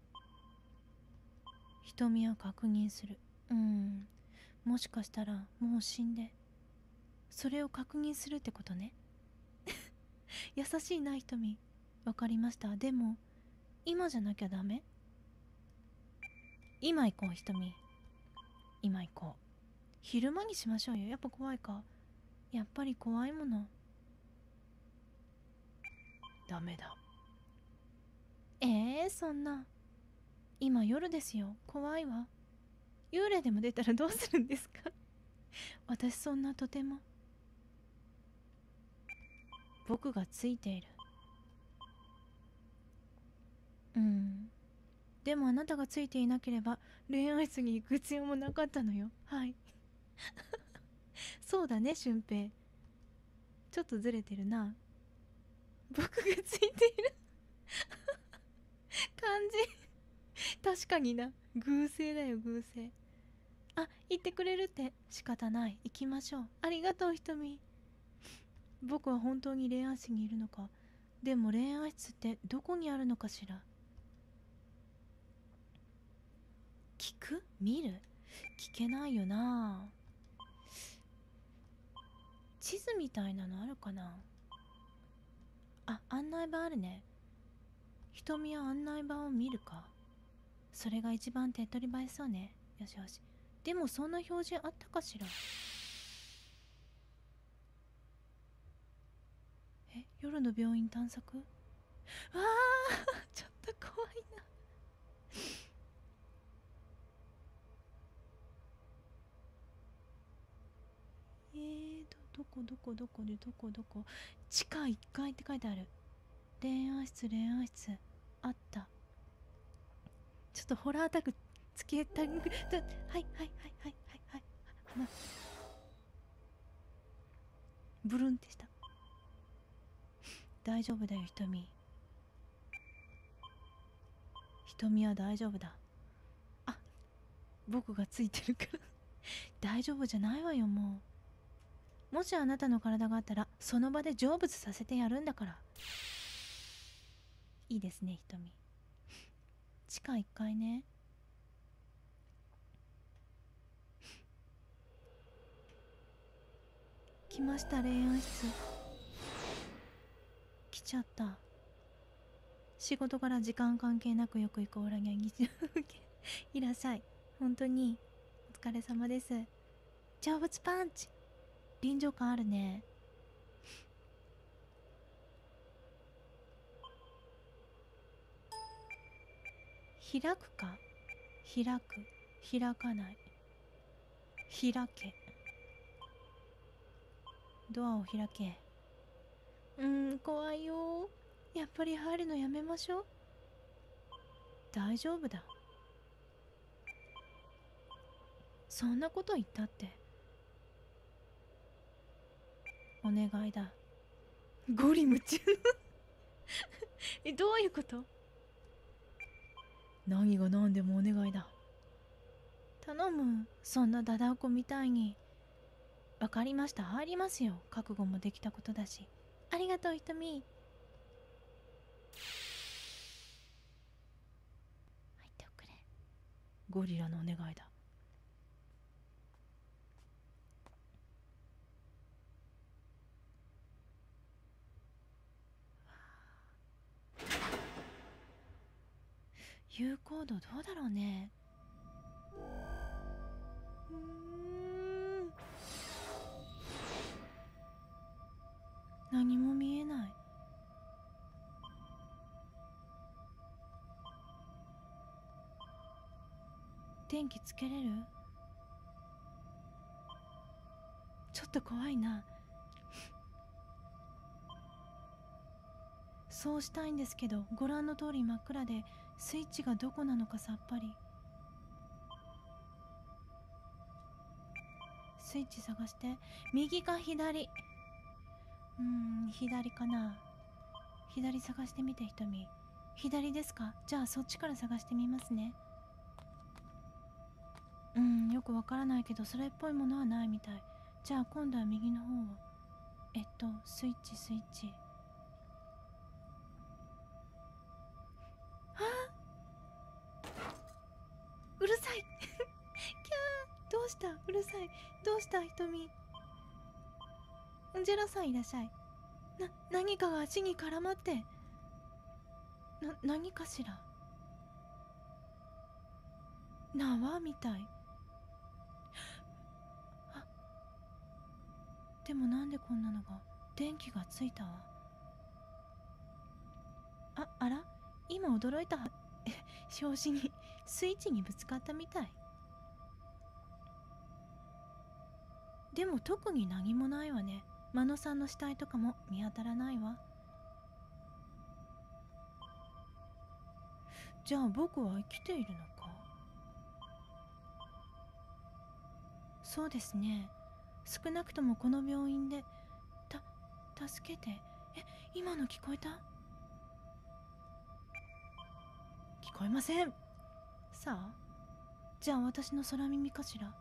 瞳は確認する。うーん、もしかしたらもう死んで、それを確認するってことね。優しいな瞳。わかりました。でも今じゃなきゃダメ？今行こう瞳。今行こう。昼間にしましょうよ。やっぱ怖いか。やっぱり怖いもの。ダメだ。えー、そんな。今夜ですよ。怖いわ。幽霊でも出たらどうするんですか？私そんなとても。僕がついている。うん。でもあなたがついていなければ恋愛室に行く必要もなかったのよ。はい。そうだね俊平。ちょっとずれてるな。僕がついている感じ。確かにな。偶性だよ偶性。あ、言ってくれるって。仕方ない。行きましょう。ありがとう瞳。僕は本当に恋愛室にいるのか。でも恋愛室ってどこにあるのかしら。聞く？見る？聞けないよな。地図みたいなのあるかな。あ、案内板あるね。瞳は案内板を見るか。それが一番手っ取り早そうね。よしよし。でもそんな表示あったかしら。え、夜の病院探索？わあちょっと怖いな。えーと、どこどこどこでどこどこ。地下いっかいって書いてある。恋愛室恋愛室あった。ちょっとホラータグつけたぐはいはいはいはいはいはいはい。ブルンってした。大丈夫だよ瞳。瞳は大丈夫だ。あ、僕がついてるから大丈夫じゃないわよ。もうもしあなたの体があったらその場で成仏させてやるんだから。いいですね瞳。地下いっかいね。来ました恋愛室。来ちゃった。仕事から時間関係なくよく行くオラにゃぎいらっしゃい。本当にお疲れ様です。成仏パンチ。臨場感あるね。開くか。開く。開かない。開け。ドアを開け。うーん、怖いよ。やっぱり入るのやめましょう。大丈夫だ。そんなこと言ったって。お願いだ。ゴリ夢中え、どういうこと？何が何でもお願いだ。頼む。そんなダダオコみたいに。わかりました。入りますよ。覚悟もできたことだし。ありがとう瞳。入っておくれ。ゴリラのお願いだ。有効度どうだろうね。うーん、何も見えない。電気つけれる？ちょっと怖いな。そうしたいんですけど、ご覧の通り真っ暗でスイッチがどこなのかさっぱり。スイッチ探して。右か左？うーん、左かな。左探してみて瞳。左ですか？じゃあそっちから探してみますね。うん、よくわからないけどそれっぽいものはないみたい。じゃあ今度は右の方を。えっとスイッチスイッチ。あ、うるささい。どうした瞳。ジェラさんいらっしゃい。な、何かが足に絡まって。な、何かしら。縄みたい。あ、でもなんでこんなのが。電気がついたわ。あ、あら、今驚いたは拍子にスイッチにぶつかったみたい。でも特に何もないわね。真野さんの死体とかも見当たらないわ。じゃあ僕は生きているのか。そうですね。少なくともこの病院でた助けて。え、今の聞こえた？聞こえません。さあ、じゃあ私の空耳かしら。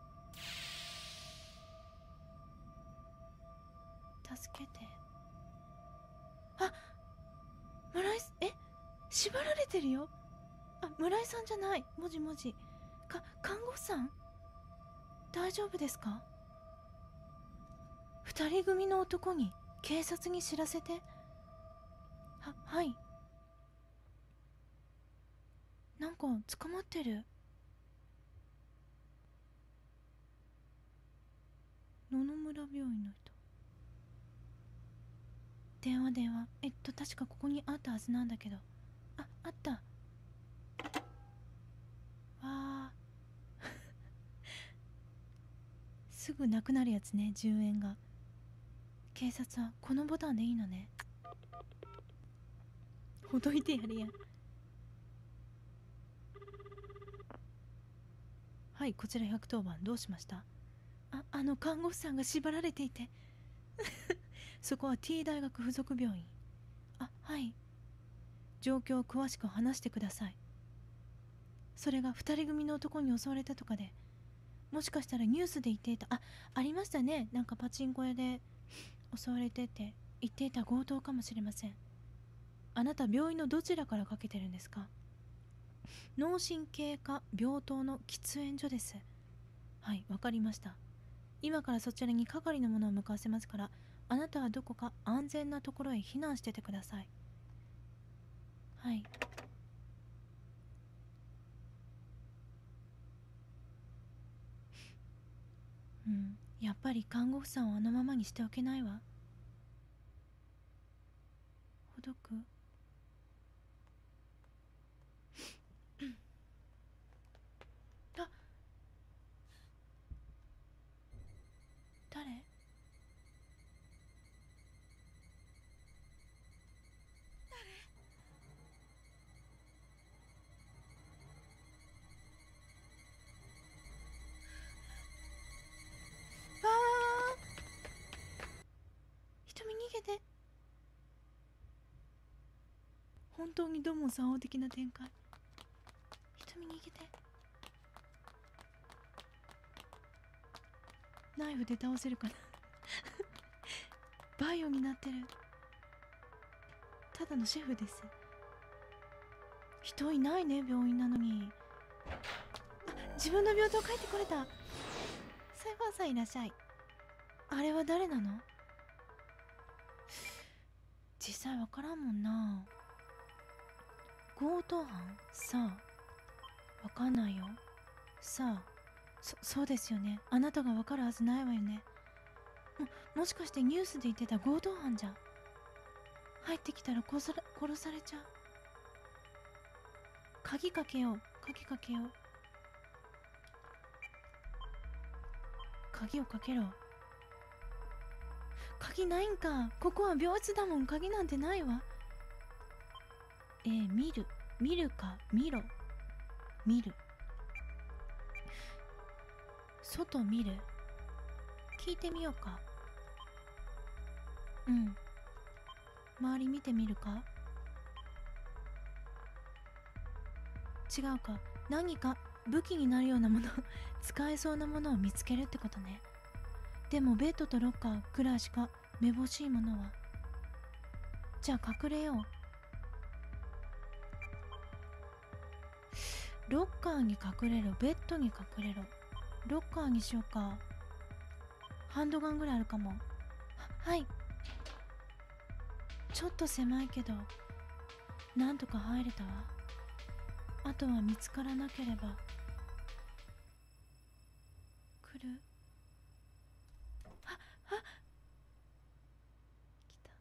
助けて。あ、村井す、え、縛られてるよ。あ、村井さんじゃない。もじもじ。か、看護師さん大丈夫ですか？二人組の男に警察に知らせて。は、はい。なんか捕まってる。野々村病院の人。電話電話。えっと確かここにあったはずなんだけど。あ、あった。わあすぐなくなるやつね、じゅうえんが。警察はこのボタンでいいのね。ほどいてやれや。はい、こちらひゃくとおばん。どうしました？あ、あの看護師さんが縛られていてそこは T 大学附属病院。あ、はい。状況を詳しく話してください。それが二人組の男に襲われたとかで、もしかしたらニュースで言っていた。あ、ありましたね。なんかパチンコ屋で襲われてって言っていた強盗かもしれません。あなた病院のどちらからかけてるんですか？脳神経科病棟の喫煙所です。はい、わかりました。今からそちらに係の者を向かわせますから、あなたはどこか安全なところへ避難しててください。はい。うん、やっぱり看護婦さんをあのままにしておけないわ。ほどくあ、誰？ああ、瞳逃げて。本当に土門さん王的な展開。瞳逃げて。ナイフで倒せるかなバイオになってる。ただのシェフです。人いないね、病院なのに。あ、自分の病棟帰ってこれた。サイファーさんいらっしゃい。あれは誰なの？実際わからんもんな。強盗犯？さあ、わかんないよ。さあ、そ、そうですよね。あなたがわかるはずないわよね。も、もしかしてニュースで言ってた強盗犯じゃ。入ってきたら殺され、殺されちゃう。鍵かけよう。鍵かけよう。鍵をかけろ。鍵ないんか。ここは病室だもん。鍵なんてないわ。えー、見る。見るか、見ろ。見る。外見る。聞いてみようか。うん。周り見てみるか。違うか。何か武器になるようなもの使えそうなものを見つけるってことね。でもベッドとロッカーくらいしかめぼしいものは。じゃあ隠れよう。ロッカーに隠れろ。ベッドに隠れろ。ロッカーにしようか。 ハンドガンぐらいあるかも。は、はい。ちょっと狭いけどなんとか入れたわ。あとは見つからなければ。来る？あ、あ、来た。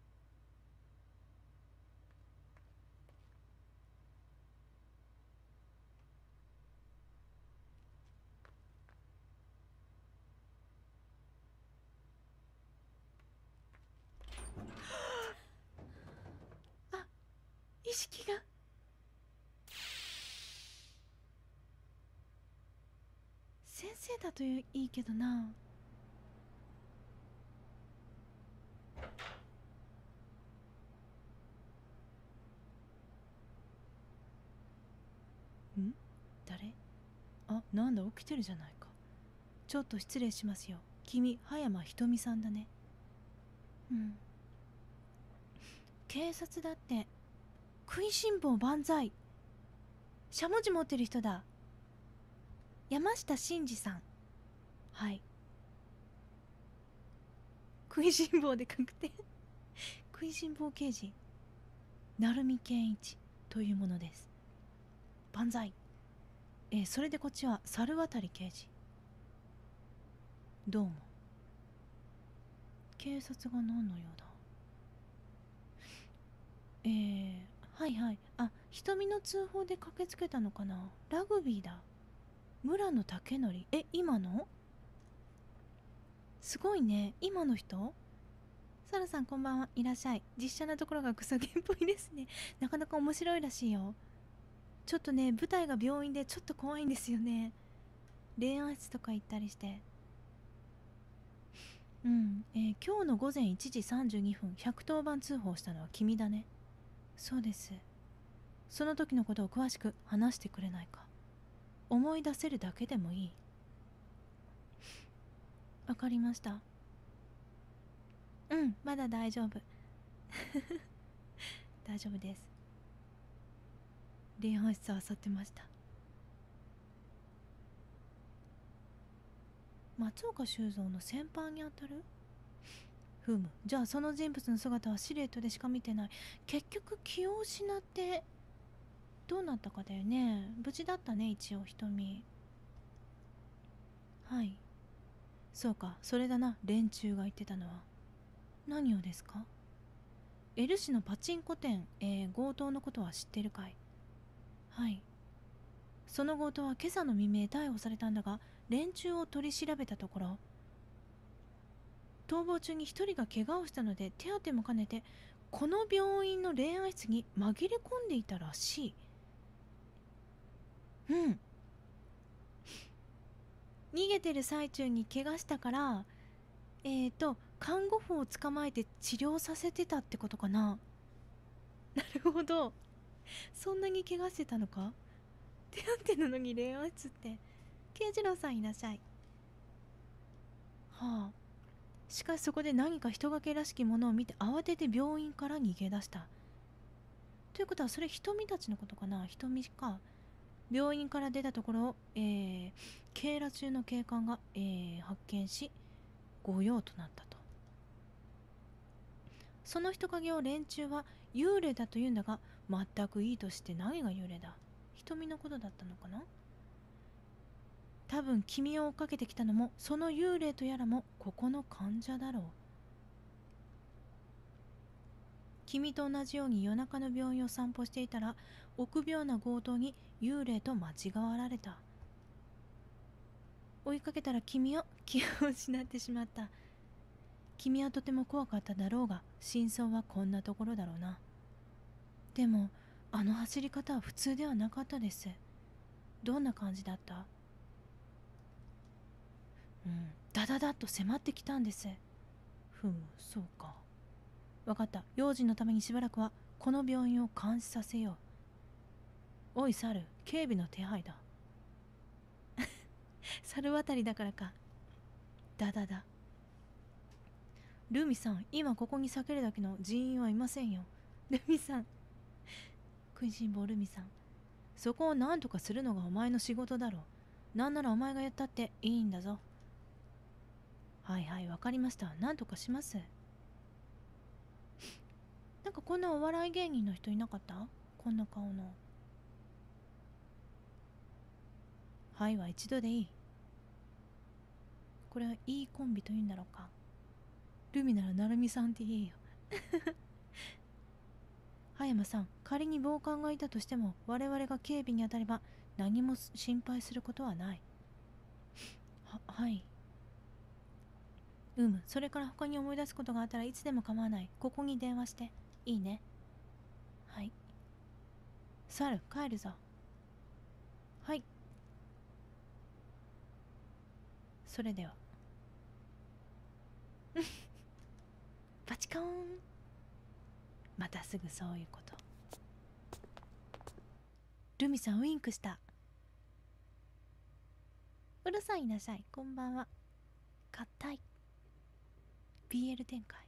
あ、意識が。先生だといいけどな。ん？誰？あ、なんだ、起きてるじゃないか。ちょっと失礼しますよ。君、葉山ひとみさんだね。うん。警察だって。食いしん坊万歳。しゃもじ持ってる人だ。山下真司さん。はい。食いしん坊で確定。食いしん坊刑事鳴海健一というものです。万歳。えー、それでこっちは猿渡刑事。どうも。警察が何の用だ。えー、はいはい。あ、瞳の通報で駆けつけたのかな。ラグビーだ。村野武則。え、今の？すごいね。今の人？サラさんこんばんは。いらっしゃい。実写なところがクソゲーっぽいですね。なかなか面白いらしいよ。ちょっとね、舞台が病院でちょっと怖いんですよね。霊安室とか行ったりして。うん、えー、今日の午前いちじさんじゅうにふん、ひゃくとおばん通報したのは君だね。そうです。その時のことを詳しく話してくれないか。思い出せるだけでもいい。わかりました。うん、まだ大丈夫。大丈夫です。霊安室を漁ってました。松岡修造の先輩にあたる？ふむ、じゃあその人物の姿はシルエットでしか見てない。結局気を失ってどうなったかだよね。無事だったね、一応瞳。はい。そうか、それだな、連中が言ってたのは。何をですか？ L 市のパチンコ店、えー、強盗のことは知ってるかい？はい。その強盗は今朝の未明逮捕されたんだが、連中を取り調べたところ、逃亡中に一人が怪我をしたので手当ても兼ねてこの病院の霊安室に紛れ込んでいたらしい。うん。逃げてる最中に怪我したから、えーと看護婦を捕まえて治療させてたってことかな。なるほど。そんなに怪我してたのか。手当てなのに霊安室って。慶次郎さんいらっしゃい。はあ。しかしそこで何か人影らしきものを見て慌てて病院から逃げ出した。ということはそれ瞳たちのことかな。瞳か。病院から出たところを、えー、警ら中の警官が、えー、発見し御用となったと。その人影を連中は幽霊だと言うんだが、全くいいとして何が幽霊だ。瞳のことだったのかな。多分君を追っかけてきたのもその幽霊とやらもここの患者だろう。君と同じように夜中の病院を散歩していたら臆病な強盗に幽霊と間違わられた。追いかけたら君は気を失ってしまった。君はとても怖かっただろうが、真相はこんなところだろうな。でもあの走り方は普通ではなかったです。どんな感じだった？うん、ダダダッと迫ってきたんです。ふむ、そうか。わかった。用心のためにしばらくはこの病院を監視させよう。おい猿、警備の手配だ。猿渡りだからか。ダダダ。ルミさん、今ここに避けるだけの人員はいませんよ。ルミさん。食いしん坊ルミさん。そこを何とかするのがお前の仕事だろう。なんならお前がやったっていいんだぞ。 はいはい、わかりました。なんとかします。なんかこんなお笑い芸人の人いなかった？こんな顔の。はいは一度でいい。これはいいコンビというんだろうか。ルミならなるみさんって言えよ。葉山さん、仮に暴漢がいたとしても我々が警備に当たれば何も心配することはない。は、はい。うむ、それから他に思い出すことがあったらいつでも構わない。ここに電話して。いいね。はい。サル、帰るぞ。はい。それでは。パチコーン。またすぐそういうこと。ルミさんウインクした。うるさいなさい、こんばんは。硬い ビーエル 展開。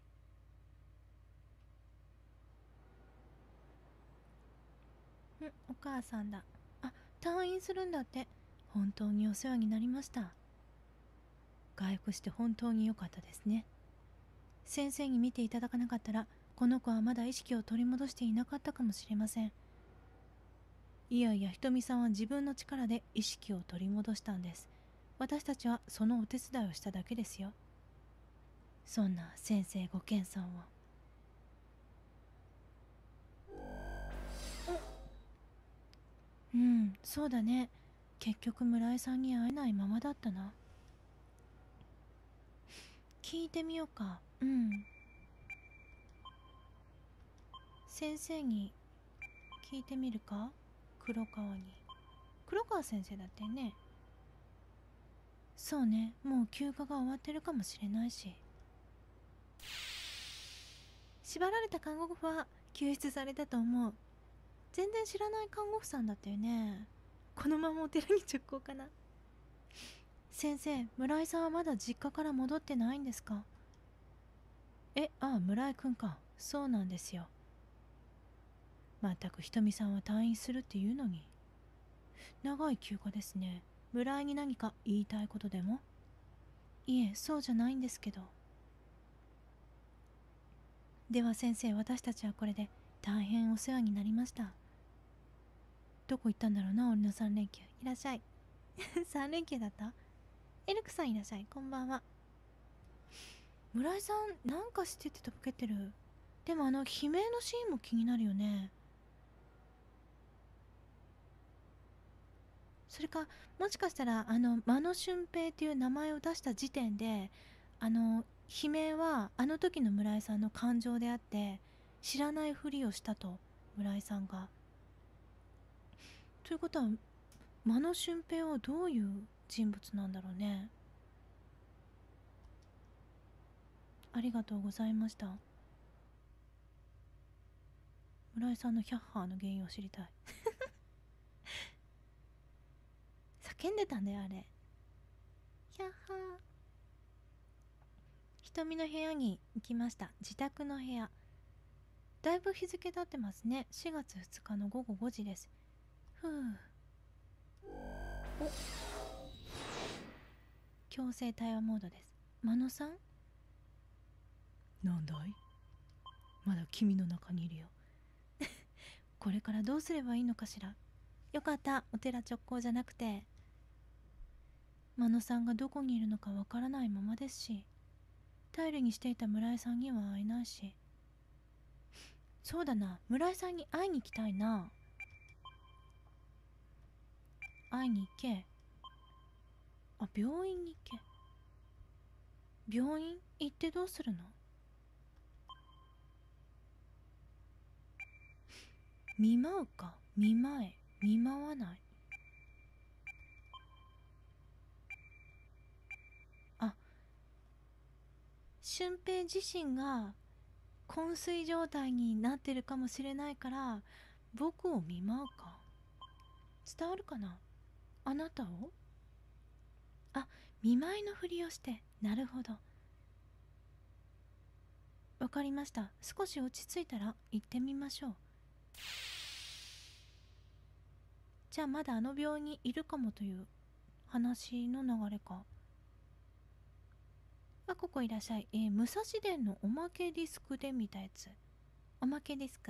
ん、お母さんだ。あ、退院するんだって。本当にお世話になりました。回復して本当に良かったですね。先生に見ていただかなかったらこの子はまだ意識を取り戻していなかったかもしれません。いやいや、ひとみさんは自分の力で意識を取り戻したんです。私たちはそのお手伝いをしただけですよ。そんな先生ご謙遜を。うん、そうだね。結局村井さんに会えないままだったな。聞いてみようか。うん。先生に聞いてみるか。黒川に。黒川先生だってね。そうね、もう休暇が終わってるかもしれないし。縛られた看護婦は救出されたと思う。全然知らない看護婦さんだったよね。このままお寺に直行かな。先生、村井さんはまだ実家から戻ってないんですか？え、ああ、村井くんか。そうなんですよ。まったくひとみさんは退院するっていうのに。長い休暇ですね。村井に何か言いたいことでも？いえ、そうじゃないんですけど。では先生、私たちはこれで大変お世話になりました。どこ行ったんだろうな、俺のさん連休。いらっしゃい。さん連休だった？エルクさんいらっしゃい、こんばんは。村井さん、なんか知っててとぼけてる。でもあの悲鳴のシーンも気になるよね。それか、もしかしたらあの間野俊平っていう名前を出した時点で、あの悲鳴はあの時の村井さんの感情であって、知らないふりをしたと、村井さんが。ということは、間野俊平はどういう人物なんだろうね。ありがとうございました。村井さんのヒャッハーの原因を知りたい。叫んでたんだよあれ。ヒャッハー。瞳の部屋に行きました。自宅の部屋。だいぶ日付経ってますね。しがつふつかのごごごじです。ふう。お、強制対話モードです。真野さん？なんだい？まだ君の中にいるよ。これからどうすればいいのかしら。よかった、お寺直行じゃなくて。真野さんがどこにいるのかわからないままですし、頼りにしていた村井さんには会えないし。そうだな、村井さんに会いに行きたいな。会いに行け。あ、病院に行け。病院行ってどうするの？見舞うか、見舞え、見舞わない。あ、俊平自身が昏睡状態になってるかもしれないから、僕を見舞うか。伝わるかな？あなたを？あ、見舞いのふりをして。なるほど。わかりました。少し落ち着いたら行ってみましょう。じゃあまだあの病院にいるかもという話の流れか。 あ、ここいらっしゃい。えー、武蔵伝のおまけディスクで見たやつ。おまけディスク。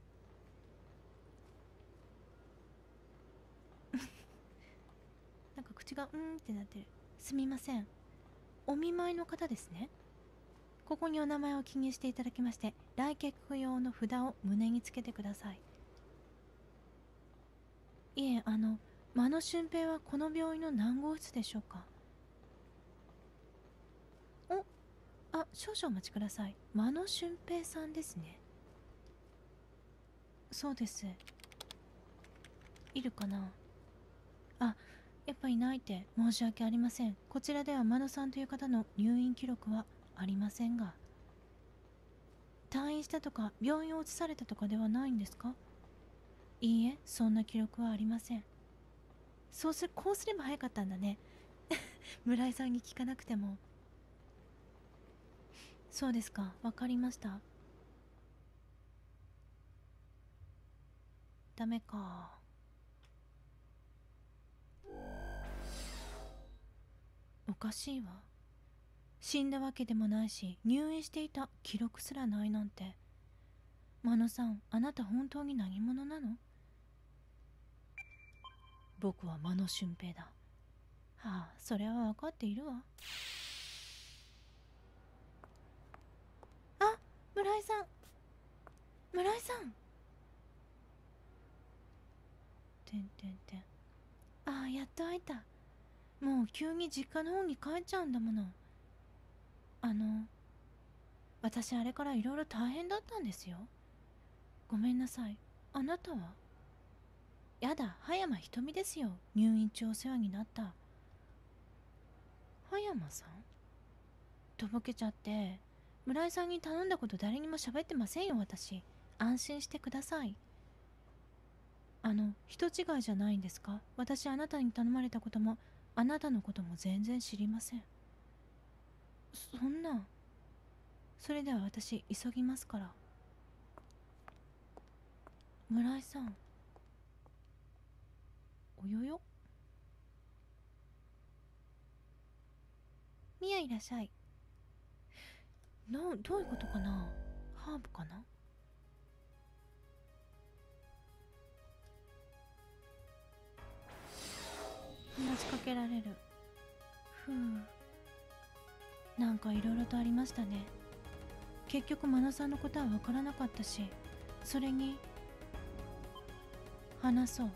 なんか口がうーんってなってる。すみません。お見舞いの方ですね。ここにお名前を記入していただきまして、来客用の札を胸につけてください。いえ、あの、間野俊平はこの病院の何号室でしょうか。お、あ、少々お待ちください。間野俊平さんですね。そうです。いるかな。あ、やっぱいないって申し訳ありません。こちらでは間野さんという方の入院記録はありませんが。退院したとか病院を移されたとかではないんですか。いいえ、そんな記録はありません。そうする、こうすれば早かったんだね。村井さんに聞かなくても。そうですか、わかりました。ダメか。おかしいわ。死んだわけでもないし、入院していた記録すらないなんて。真野さん、あなた本当に何者なの。僕は真野俊平だ。はあ、それは分かっているわ。あ、村井さん、村井さん。てんてんてん。ああ、やっと会えた。もう急に実家の方に帰っちゃうんだもの。あの、私あれからいろいろ大変だったんですよ。ごめんなさい。あなたは。やだ、葉山ひとみですよ。入院中お世話になった。葉山さん。とぼけちゃって。村井さんに頼んだこと誰にも喋ってませんよ、私。安心してください。あの、人違いじゃないんですか。私あなたに頼まれたこともあなたのことも全然知りません。そんな。それでは私急ぎますから。村井さん。およよ。ミヤいらっしゃい。な、どういうことかな。ハーブかな。話しかけられる。ふう、なんかいろいろとありましたね。結局真野さんのことは分からなかったし、それに話そう。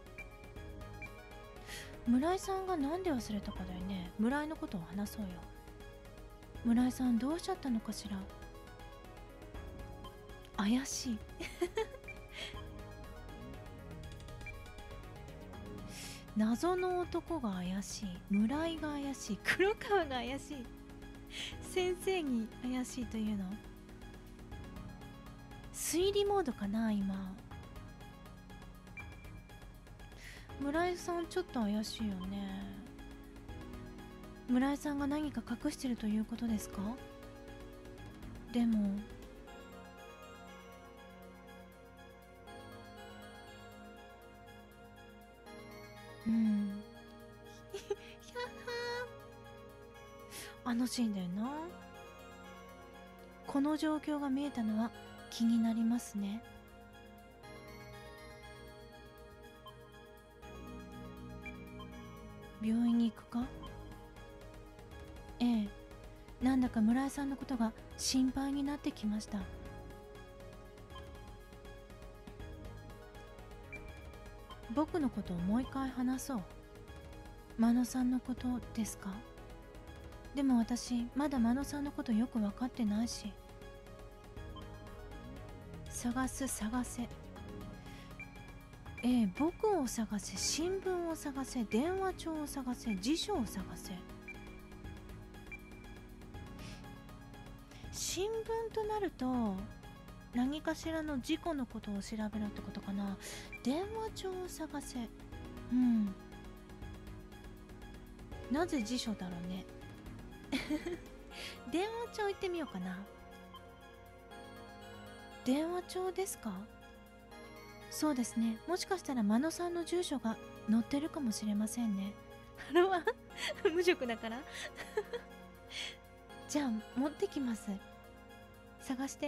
村井さんがなんで忘れたかだよね。村井のことを話そうよ。村井さんどうしちゃったのかしら。怪しい謎の男が怪しい、村井が怪しい、黒川が怪しい、先生に怪しいというの。推理モードかな今。村井さんちょっと怪しいよね。村井さんが何か隠してるということですか。でもうんひゃっはーあのシーンだよな。この状況が見えたのは気になりますね。病院に行くか。ええ、なんだか村井さんのことが心配になってきました。僕のことをもう一回話そう。真野さんのことですか。でも私まだ真野さんのことよく分かってないし。探す探せ。ええ、僕を探せ、新聞を探せ、電話帳を探せ、辞書を探せ。新聞となると何かしらの事故のことを調べろってことかな。電話帳を探せ。うん、なぜ辞書だろうね電話帳行ってみようかな。電話帳ですか。そうですね、もしかしたら真野さんの住所が載ってるかもしれませんね。ハロワ無職だからじゃあ持ってきます。探して。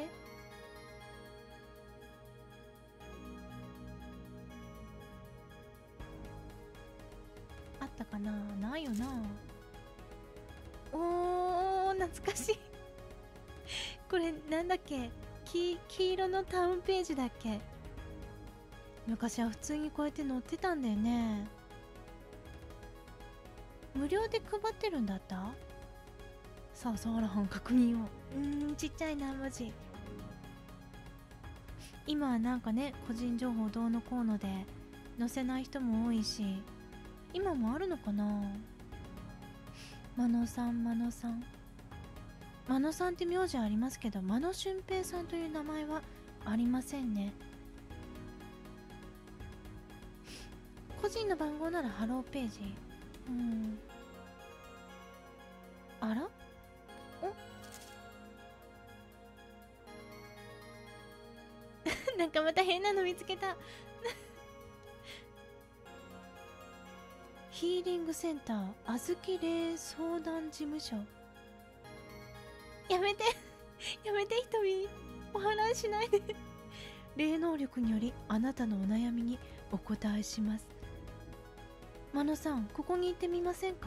あったかな。ないよな。おー、懐かしいこれなんだっけ、黄黄色のタウンページだっけ。昔は普通にこうやって載ってたんだよね。無料で配ってるんだった。さあ、サーラハン確認を。うーん、ちっちゃいな文字。今はなんかね、個人情報どうのこうので載せない人も多いし、今もあるのかな。真野さん、真野さん、真野さんって名字ありますけど、真野俊平さんという名前はありませんね。個人の番号ならハローページ。うん、あら、おなんかまた変なの見つけたヒーリングセンターあずき霊相談事務所。やめてやめて、瞳お祓いしないで霊能力によりあなたのお悩みにお答えします。真野さん、ここに行ってみませんか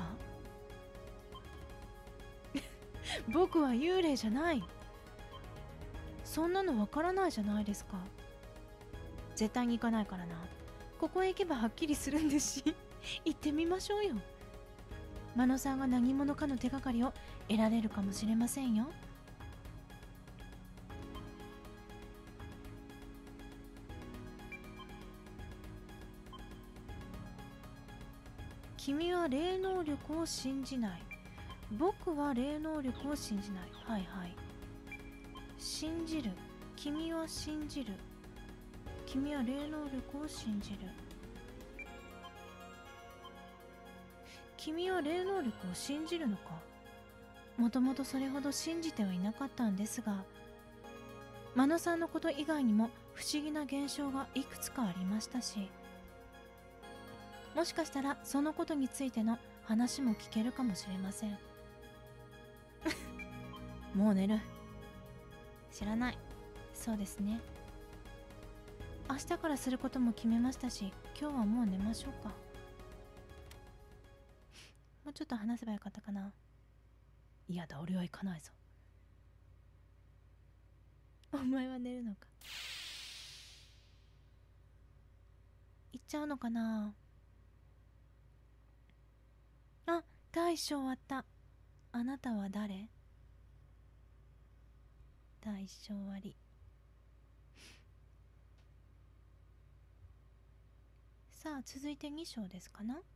僕は幽霊じゃない。そんなのわからないじゃないですか。絶対に行かないからな。ここへ行けばはっきりするんですし行ってみましょうよ。真野さんが何者かの手がかりを得られるかもしれませんよ。君は霊能力を信じない。僕は霊能力を信じない。はいはい。信じる。君は信じる。君は霊能力を信じる。君は霊能力を信じるのか。もともとそれほど信じてはいなかったんですが、真野さんのこと以外にも不思議な現象がいくつかありましたし、もしかしたらそのことについての話も聞けるかもしれませんもう寝る。知らない。そうですね。明日からすることも決めましたし、今日はもう寝ましょうか。もうちょっと話せばよかったかな。いやだ、俺は行かないぞ。お前は寝るのか。行っちゃうのかな。あ、第一章終わった。あなたは誰。第一章終わり。さあ続いてに章ですかな。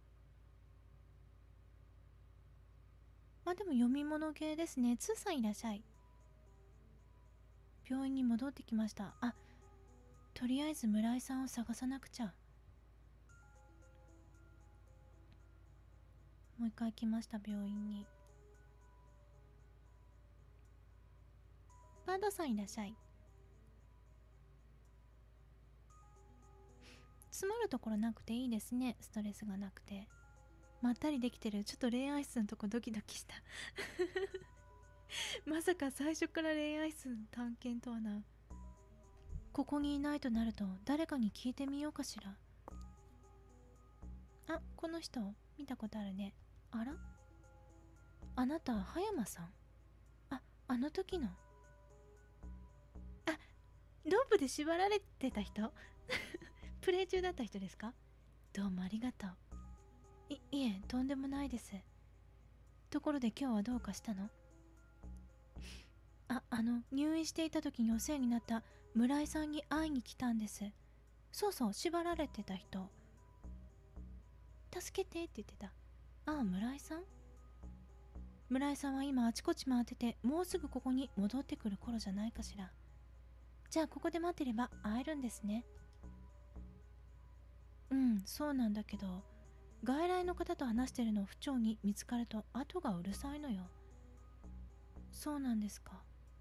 まあでも読み物系ですね。つーさんいらっしゃい。病院に戻ってきました。あ、とりあえず村井さんを探さなくちゃ。もう一回来ました、病院に。バードさんいらっしゃい。詰まるところなくていいですね。ストレスがなくてまったりできてる。ちょっと恋愛室のとこドキドキしたまさか最初から恋愛室の探検とはな。ここにいないとなると誰かに聞いてみようかしら。あ、この人見たことあるね。あら、あなた葉山さん。あ、あの時の。あ、ロープで縛られてた人プレイ中だった人ですか。どうもありがとう。い、いえ、とんでもないです。ところで今日はどうかしたの。あ、あの入院していた時にお世話になった村井さんに会いに来たんです。そうそう、縛られてた人。助けてって言ってた。ああ、村井さん。村井さんは今あちこち回ってて、もうすぐここに戻ってくる頃じゃないかしら。じゃあここで待ってれば会えるんですね。うん、そうなんだけど、外来の方と話してるのを不調に見つかると後がうるさいのよ。そうなんですか。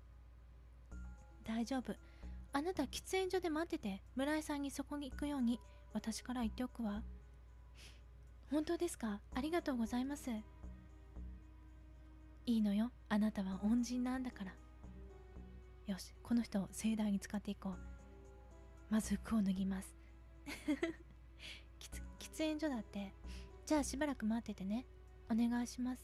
大丈夫。あなた喫煙所で待ってて、村井さんにそこに行くように私から言っておくわ。本当ですか。ありがとうございます。 いいのよ、あなたは恩人なんだから。よし、この人を盛大に使っていこう。まず服を脱ぎます。喫煙所だって。じゃあしばらく待っててね。お願いします。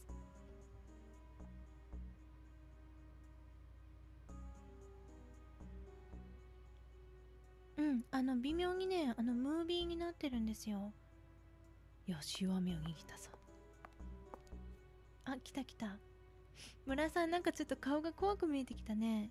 うん、あの微妙にね、あのムービーになってるんですよ。よし、弱みを握ったぞ。あ、来た来た。村さん、なんかちょっと顔が怖く見えてきたね。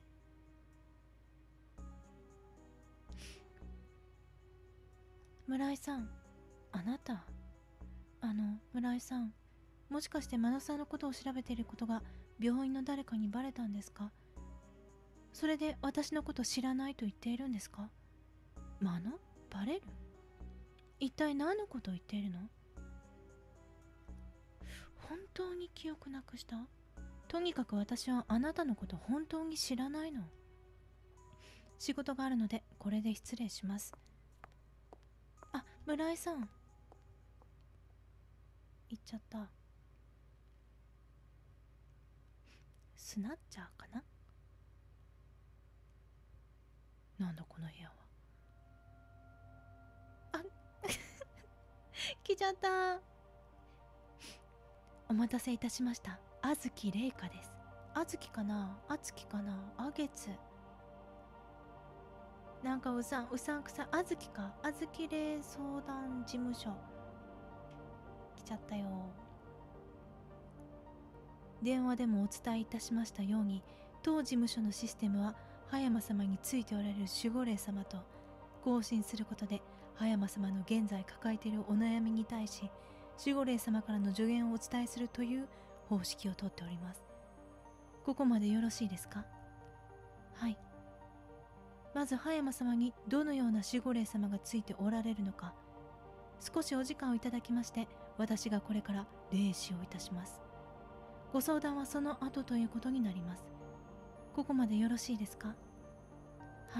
村井さん、あなた、あの村井さん、もしかして真野さんのことを調べていることが病院の誰かにバレたんですか？それで私のこと知らないと言っているんですか？真野？バレる？一体何のことを言っているの？本当に記憶なくした？とにかく私はあなたのこと本当に知らないの。仕事があるのでこれで失礼します。あ、村井さん、行っちゃった。スナッチャーかな。なんだこの部屋は。あ来ちゃった。お待たせいたしました。あずきれいかです。あずきかな、あつきかな、あげつ、なんかうさんうさんくさい。あずきか。あずきれい相談事務所。来ちゃったよ。電話でもお伝えいたしましたように、当事務所のシステムは葉山様についておられる守護霊様と交信することで、葉山様の現在抱えているお悩みに対し守護霊様からの助言をお伝えするという方式をとっております。ここまでよろしいですか？はい。まず葉山様にどのような守護霊様がついておられるのか、少しお時間をいただきまして、私がこれから霊視をいたします。ご相談はその後ということになります。ここまでよろしいですか？はい。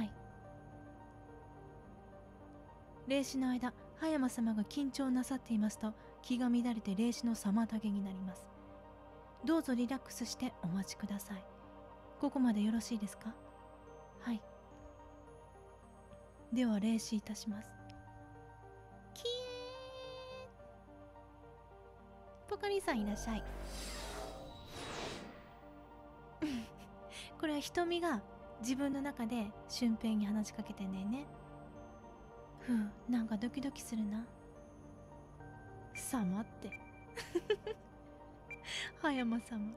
霊視の間、葉山様が緊張なさっていますと、気が乱れて霊視の妨げになります。どうぞリラックスしてお待ちください。ここまでよろしいですか？はい。では霊視いたします。キエー。ポカリさんいらっしゃい。これは瞳が自分の中で俊平に話しかけてんだよね。ふう、なんかドキドキするな。様って葉山様、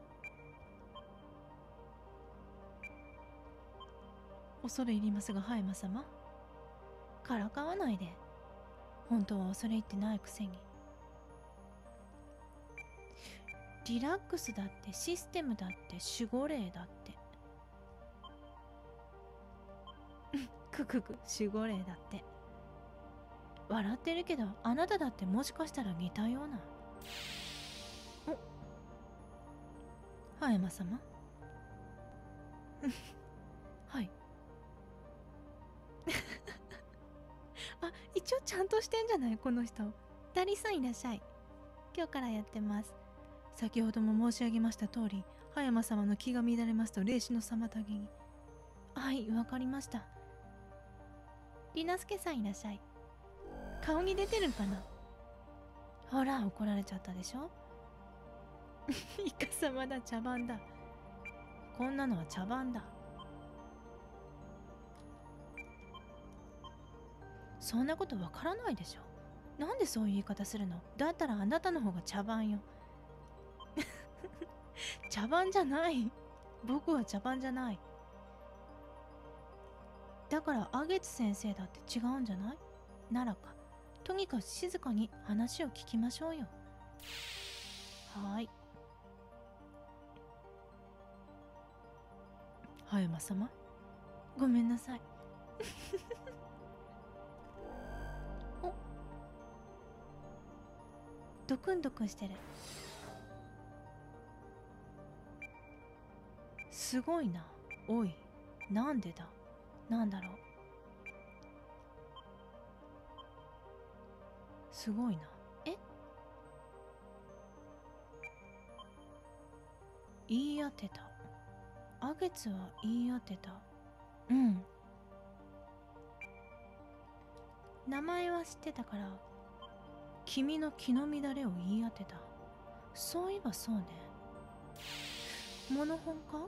恐れ入りますが葉山様、からかわないで。本当は恐れ入ってないくせに。リラックスだってシステムだって守護霊だってくくく守護霊だって。笑ってるけど、あなただってもしかしたら似たような。お、葉山様はいあ、一応ちゃんとしてんじゃないこの人。ダリさんいらっしゃい。今日からやってます。先ほども申し上げました通り、葉山様の気が乱れますと霊視の妨げに。はい、わかりました。りなすけさんいらっしゃい。顔に出てるかな。ほら、怒られちゃったでしょイカ様だ、茶番だ。こんなのは茶番だ。そんなことわからないでしょ。なんでそういう言い方するの？だったらあなたの方が茶番よ。茶番じゃない。僕は茶番じゃない。だからアゲツ先生だって違うんじゃない？ならか。とにかく静かに話を聞きましょうよ。はーい。葉山様、ごめんなさい。お、ドクンドクンしてる。すごいな。おい、なんでだ？なんだろう。すごいな。え？ 言い当てた。あげつは言い当てた。うん。名前は知ってたから、君の気の乱れを言い当てた。そういえばそうね。モノホンか？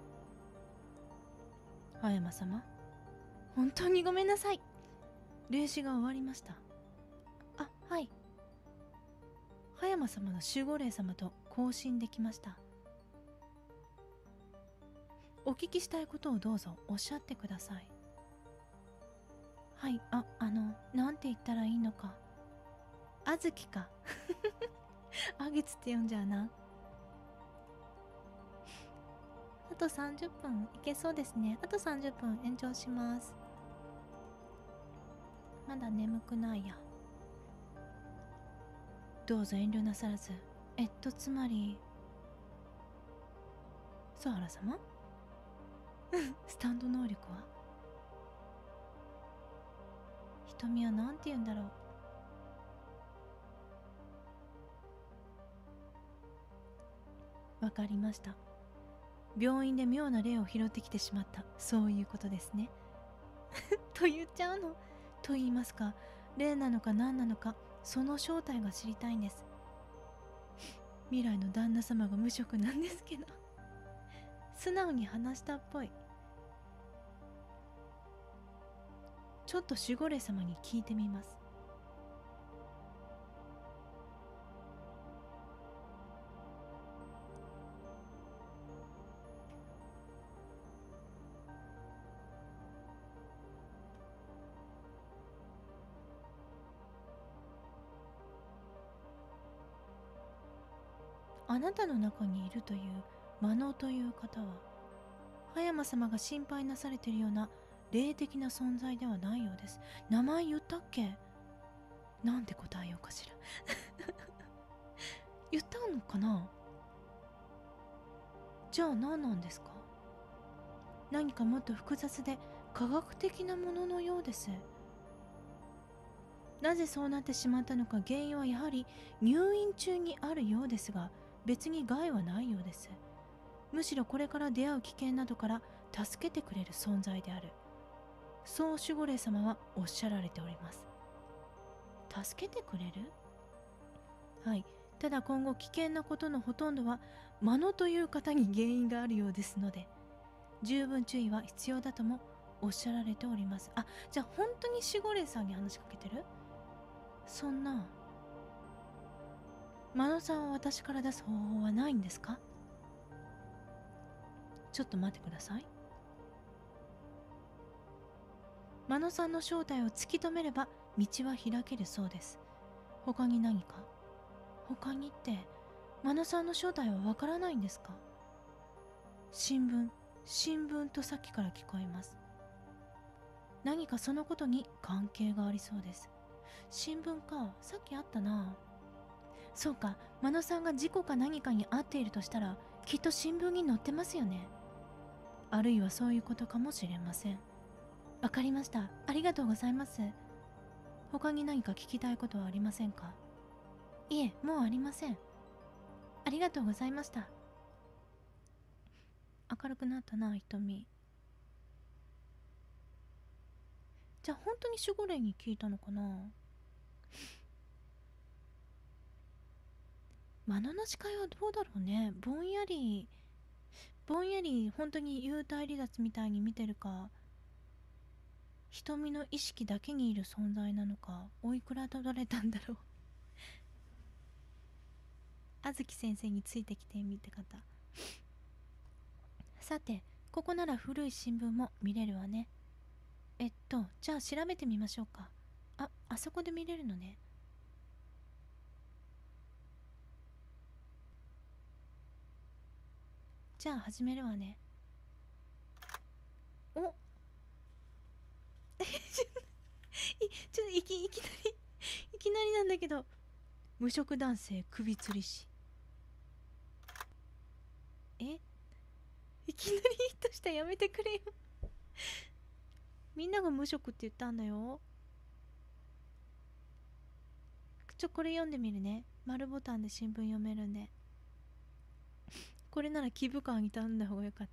葉山様、本当にごめんなさい。霊視が終わりました。あ、はい。葉山様の守護霊様と交信できました。お聞きしたいことをどうぞおっしゃってください。はい、あ、あの、なんて言ったらいいのか。あずきか。あげつって呼んじゃうな。あとさんじゅっぷんいけそうですね。あとさんじゅっぷん延長します。まだ眠くないや。どうぞ遠慮なさらず。えっとつまり曽原様スタンド能力は？瞳はなんて言うんだろう。わかりました。病院で妙な霊を拾ってきてしまった、そういうことですね。と言っちゃうの。と言いますか、霊なのか何なのか、その正体が知りたいんです。未来の旦那様が無職なんですけど素直に話したっぽい。ちょっと守護霊様に聞いてみます。あなたの中にいるという魔能という方は、葉山様が心配なされているような霊的な存在ではないようです。名前言ったっけ？なんて答えようかしら。言ったのかな？じゃあ何なんですか？何かもっと複雑で科学的なもののようです。なぜそうなってしまったのか、原因はやはり入院中にあるようですが、別に害はないようです。むしろこれから出会う危険などから助けてくれる存在である、そう守護霊様はおっしゃられております。助けてくれる？はい。ただ今後危険なことのほとんどは魔のという方に原因があるようですので、十分注意は必要だともおっしゃられております。あ、じゃあ本当に守護霊さんに話しかけてる？そんな。魔のさんは私から出す方法はないんですか？ちょっと待ってください。魔のさんの正体を突き止めれば道は開けるそうです。他に何か？他にって魔のさんの正体はわからないんですか？新聞、新聞とさっきから聞こえます。何かそのことに関係がありそうです。新聞か、さっきあったな。そうか、魔野さんが事故か何かに遭っているとしたら、きっと新聞に載ってますよね。あるいはそういうことかもしれません。わかりました。ありがとうございます。他に何か聞きたいことはありませんか？いえ、もうありません。ありがとうございました。明るくなったな、瞳。じゃあ本当に守護霊に聞いたのかな？魔野の視界はどうだろうね。ぼんやりぼんやり本当に幽体離脱みたいに見てるか、瞳の意識だけにいる存在なのか、おいくら取られたんだろう。あずき先生についてきてみて方。さて、ここなら古い新聞も見れるわね。えっとじゃあ調べてみましょうか。あ、あそこで見れるのね。じゃあ始めるわね。おいちょっといきいきなりいきなりなんだけど、無職男性首吊り師。え、いきなりヒットした。やめてくれよ。みんなが無職って言ったんだよ。ちょこれ読んでみるね。丸ボタンで新聞読めるんで。 これなら気分に頼んだ方がよかった。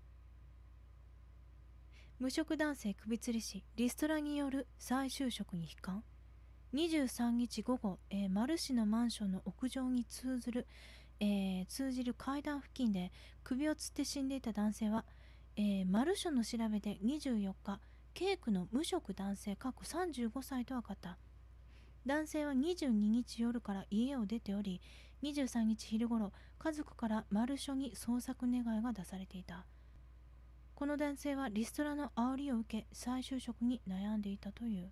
無職男性首吊り師リストラによる再就職に悲観。にじゅうさんにち午後、えー、マル市のマンションの屋上に通ずる、えー、通じる階段付近で首をつって死んでいた男性は、えー、マル署の調べでにじゅうよっか、ケークの無職男性過去さんじゅうごさいと分かった。男性はにじゅうににち夜から家を出ており、にじゅうさんにち昼ごろ、家族からマル署に捜索願いが出されていた。この男性はリストラの煽りを受け再就職に悩んでいたという。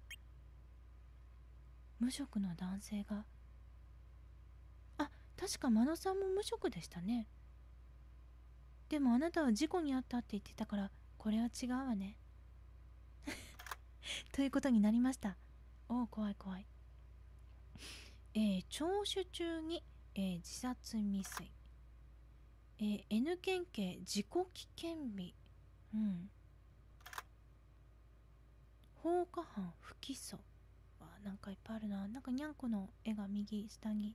無職の男性が、あ、確か真野さんも無職でしたね。でもあなたは事故に遭ったって言ってたから、これは違うわね。ということになりました。おお、怖い怖い。えー、聴取中に、えー、自殺未遂、えー、N 県警自己危険日、うん、放火犯不起訴。わあ、なんかいっぱいあるな。なんかにゃんこの絵が右下に。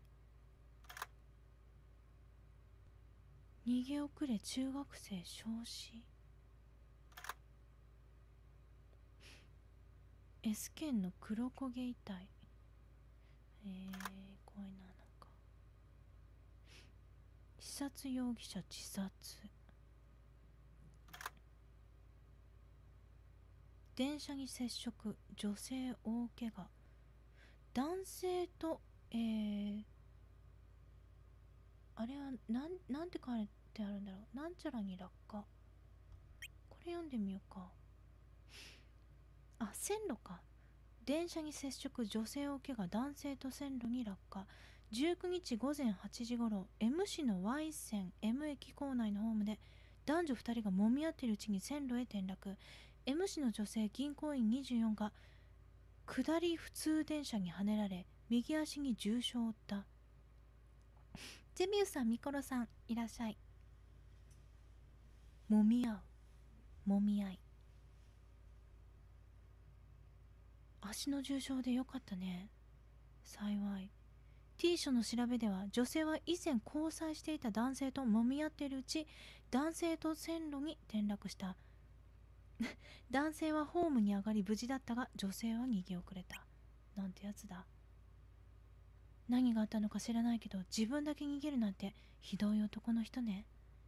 逃げ遅れ中学生焼死。 S 県の黒焦げ遺体。えー、怖いな。なんか刺殺容疑者自殺。電車に接触女性大怪我。男性と、えー、あれはなんなんて書いてあるんだろう。なんちゃらに落下。これ読んでみようか。あ、線路か。電車に接触女性大怪我、男性と線路に落下。じゅうくにちごぜんはちじごろ、 M 市の Y 線 M 駅構内のホームで男女ふたりが揉み合っているうちに線路へ転落。 M 市の女性銀行員にじゅうよんが下り普通電車にはねられ右足に重傷を負った。ゼビウスさん、ミコロさん、いらっしゃい。揉み合う、揉み合い。足の重傷でよかったね、幸い。 T 署の調べでは、女性は以前交際していた男性と揉み合っているうち、男性と線路に転落した男性はホームに上がり無事だったが、女性は逃げ遅れた。なんてやつだ。何があったのか知らないけど、自分だけ逃げるなんてひどい男の人ね。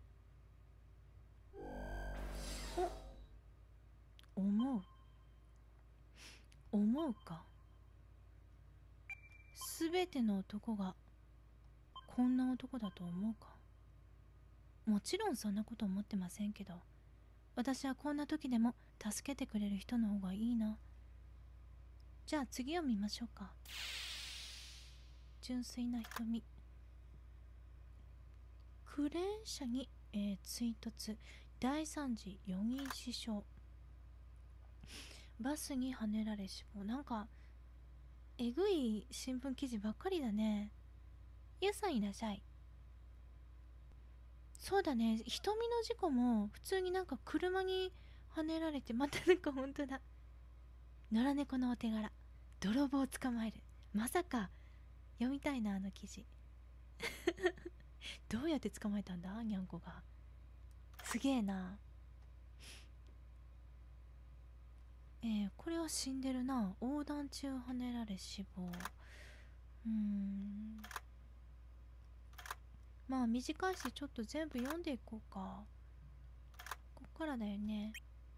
お思う思うか。すべての男がこんな男だと思うか。もちろんそんなこと思ってませんけど、私はこんな時でも助けてくれる人の方がいいな。じゃあ次を見ましょうか。純粋な瞳。クレーン車に、えー、追突、大惨事、よにん死傷。バスにはねられ死亡。なんかえぐい新聞記事ばっかりだね。ゆうさんいらっしゃい。そうだね、瞳の事故も普通になんか車にはねられて、またなんか本当だ。野良猫のお手柄、泥棒を捕まえる。まさか。読みたいな、あの記事どうやって捕まえたんだ、にゃんこが。すげえな。えー、これは死んでるな。横断中はねられ死亡。うーん、まあ短いし、ちょっと全部読んでいこうか。こっからだよね。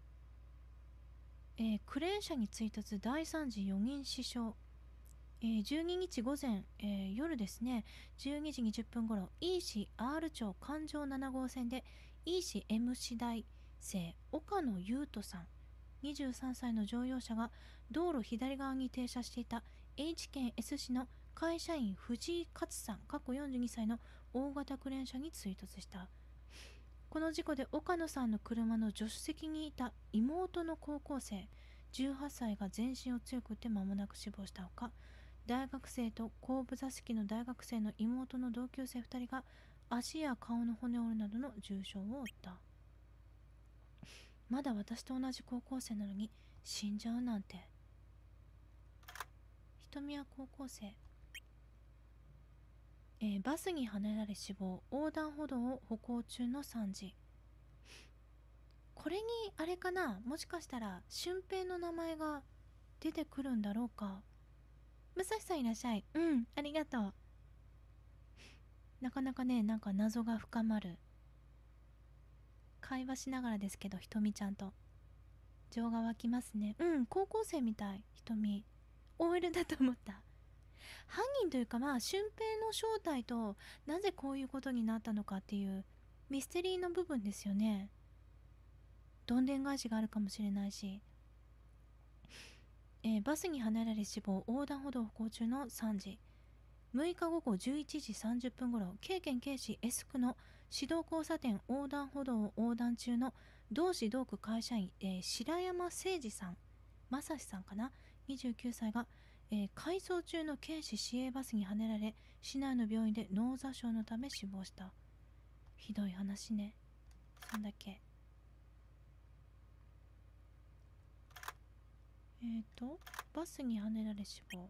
えー、クレーン車に追突、大惨事、よにん死傷。えー、じゅうににち午前、えー、夜ですね、じゅうにじにじゅっぷんごろ、飯市 R 町環状なな号線で、飯市 M 市大生岡野優斗さんにじゅうさんさいの乗用車が道路左側に停車していた H 県 S 市の会社員藤井勝さん過去よんじゅうにさいの大型クレーン車に追突した。この事故で岡野さんの車の助手席にいた妹の高校生じゅうはっさいが全身を強く打って間もなく死亡したほか、大学生と後部座席の大学生の妹の同級生ふたりが足や顔の骨を折るなどの重傷を負った。まだ私と同じ高校生なのに死んじゃうなんて。瞳は高校生。 えーバスにはねられ死亡、横断歩道を歩行中のさんじ。これにあれかな、もしかしたら俊平の名前が出てくるんだろうか。武蔵さんいらっしゃい。うん、ありがとう。なかなかね、なんか謎が深まる。会話しながらですけど、ひとみちゃんと情が湧きますね。うん、高校生みたい、ひとみ。 オーエル だと思った。犯人というか、まあ俊平の正体となぜこういうことになったのかっていうミステリーの部分ですよね。どんでん返しがあるかもしれないし、えーバスにはねられ死亡、横断歩道を歩行中のさんじ。むいかごごじゅういちじさんじゅっぷんごろ、京県京市 S 区の市道交差点横断歩道を横断中の同市同区会社員、えー白山誠二さん、正志さんかな、にじゅうきゅうさいが、えー回送中の京市市営バスにはねられ、市内の病院で脳挫傷のため死亡した。ひどい話ね。そんだけ。えーとバスにはねられ死亡、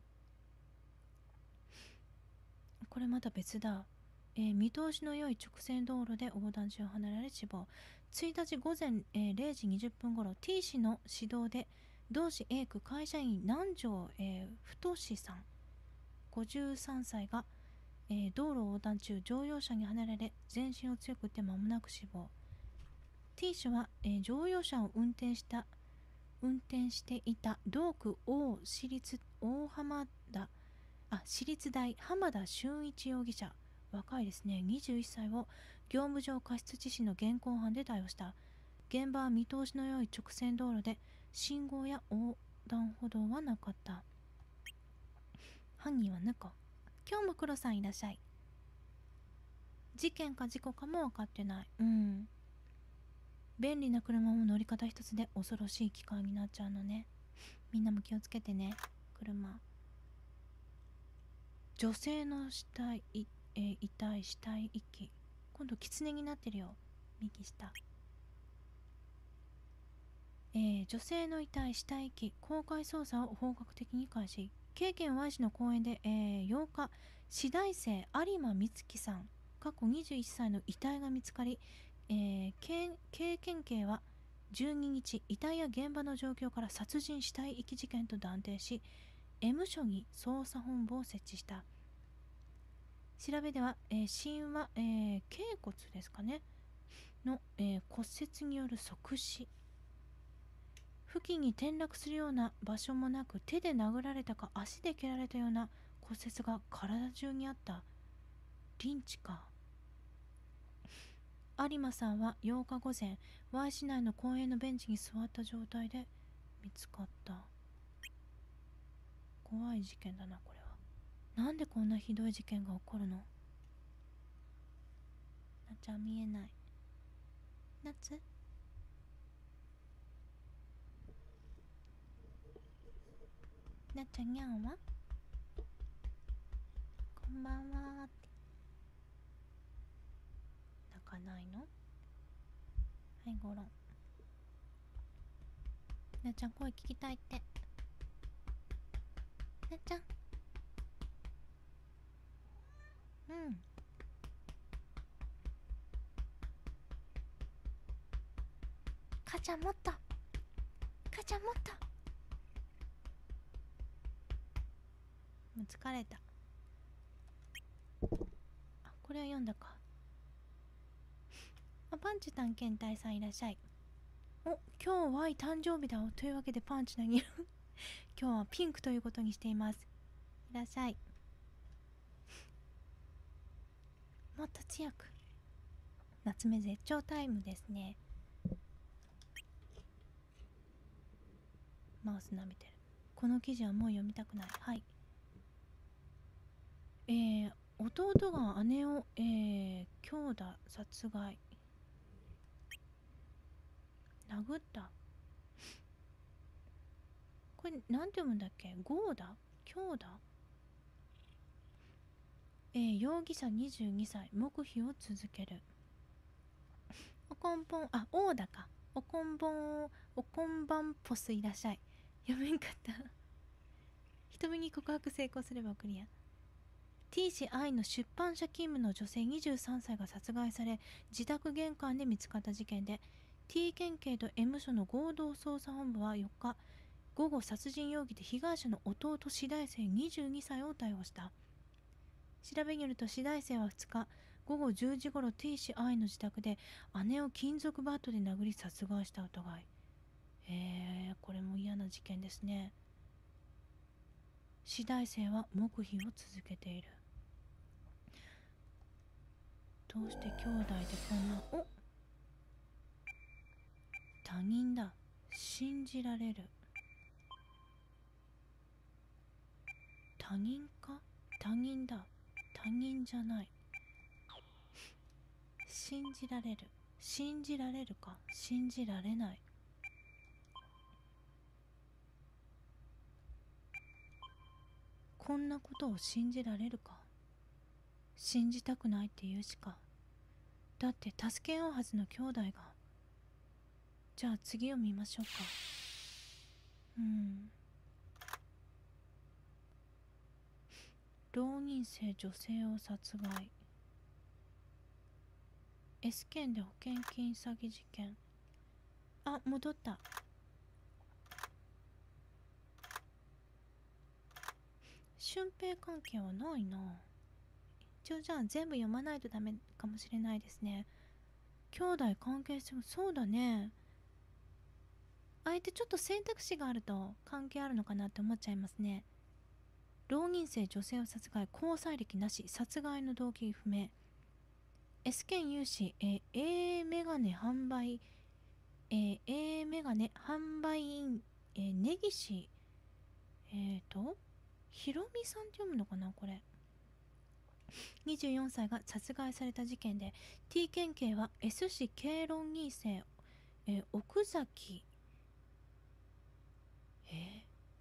これまた別だ。えー見通しの良い直線道路で横断中をはねられ死亡。ついたち午前、えーれいじにじゅっぷんごろ、 T 市の市道で同市 A 区会社員南條、えー太さんごじゅうさんさいが、えー道路を横断中乗用車にはねられ全身を強く打って間もなく死亡。 T 氏は、えー乗用車を運転した運転していた同区大私立大浜田あ私立大浜田俊一容疑者、若いですね、にじゅういっさいを業務上過失致死の現行犯で逮捕した。現場は見通しの良い直線道路で信号や横断歩道はなかった。犯人は猫。今日も黒さんいらっしゃい。事件か事故かも分かってない。うん、便利な車も乗り方一つで恐ろしい機会になっちゃうのね。みんなも気をつけてね。車、女性の死体、いえー遺体、死体遺棄。今度狐になってるよ、右下。えー女性の遺体、死体遺棄、公開捜査を本格的に開始。京県 Y 市の公園で、えーようか、市大生有馬美月さん過去にじゅういっさいの遺体が見つかり、えー、京県警はじゅうににち、遺体や現場の状況から殺人死体遺棄事件と断定し、M 署に捜査本部を設置した。調べでは、えー死因は、えー頸骨ですかねの、えー骨折による即死。付近に転落するような場所もなく、手で殴られたか足で蹴られたような骨折が体中にあった。リンチか。有馬さんはようか午前、Y 市内の公園のベンチに座った状態で見つかった。怖い事件だなこれは。なんでこんなひどい事件が起こるの。なっちゃん見えない。夏なっちゃんにゃんはこんばんはって。泣かないの。はいごろん。なっちゃん声聞きたいって。なっちゃん、うん、母ちゃんもっと、母ちゃんもっと。もう疲れた。あ、これは読んだか。あ、パンチ探検隊さんいらっしゃい。お、今日は誕生日だというわけでパンチ投げる今日はピンクということにしています。いらっしゃい。もっと強く。夏目絶頂タイムですね。マウス舐めてる。この記事はもう読みたくない。はい。えー、弟が姉を、えー、強打殺害。殴った。これなんて読むんだっけ。ゴーダ強打。えー、容疑者にじゅうにさい、黙秘を続ける。おこんぽん、あ、オーダか。おこんぼん、おこんばんポスいらっしゃい。読めんかった瞳に告白成功すればクリア。 ティー 氏 愛の出版社勤務の女性にじゅうさんさいが殺害され、自宅玄関で見つかった事件で、 T 県警と M 署の合同捜査本部はよっか午後、殺人容疑で被害者の弟志大生にじゅうにさいを逮捕した。調べによると、志大生はふつか午後じゅうじごろ、 T 氏 愛の自宅で姉を金属バットで殴り殺害した疑い。へえ、これも嫌な事件ですね。志大生は黙秘を続けている。どうして兄弟でこんな、お、他人だ、信じられる。他人か、他人だ、他人じゃない。信じられる、信じられるか、信じられない。こんなことを信じられるか。信じたくないって言うしか。だって助け合うはずの兄弟が。じゃあ次を見ましょうか。うん。浪人生女性を殺害。 S 県で保険金詐欺事件。あ、戻った。俊平関係はないな。一応じゃあ全部読まないとダメかもしれないですね。兄弟関係性、そうだね。相手ちょっと選択肢があると関係あるのかなって思っちゃいますね。浪人生女性を殺害、交際歴なし、殺害の動機不明。 S 県有志、えー、A メガネ販売、えー、A メガネ販売員、えー、根岸、えーとひろみさんって読むのかなこれ。にじゅうよんさいが殺害された事件で、 T 県警は S 市敬論に世、えー、奥崎、え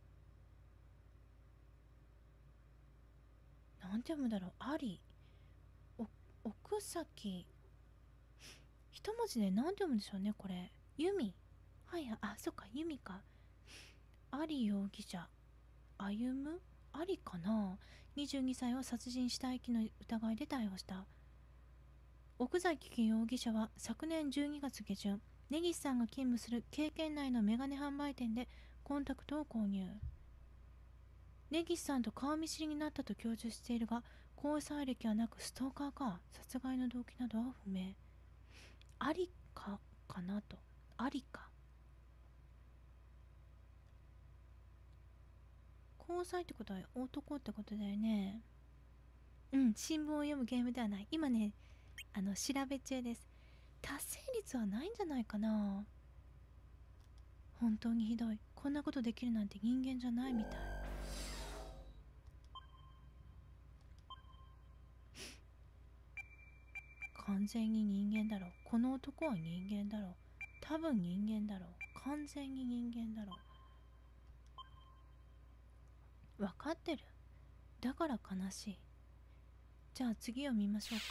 ー、なんて読むだろう、あり、お奥崎、一文字でなんて読むんでしょうねこれ。由美、はいはい、あ、そっか、由美か。あり容疑者、歩む、ありかな。にじゅうにさいを殺人死体遺棄の疑いで逮捕した。奥崎容疑者は昨年じゅうにがつ下旬、根岸さんが勤務する経験内のメガネ販売店でコンタクトを購入。根岸さんと顔見知りになったと供述しているが、交際歴はなくストーカーか。殺害の動機などは不明。ありかかなと。ありか。交際ってことは男ってことだよね。うん、新聞を読むゲームではない。今ね、あの調べ中です。達成率はないんじゃないかな。本当にひどい。こんなことできるなんて人間じゃないみたい。完全に人間だろう。この男は人間だろう。多分人間だろう。完全に人間だろう。分かってる。だから悲しい。じゃあ次を見ましょうか。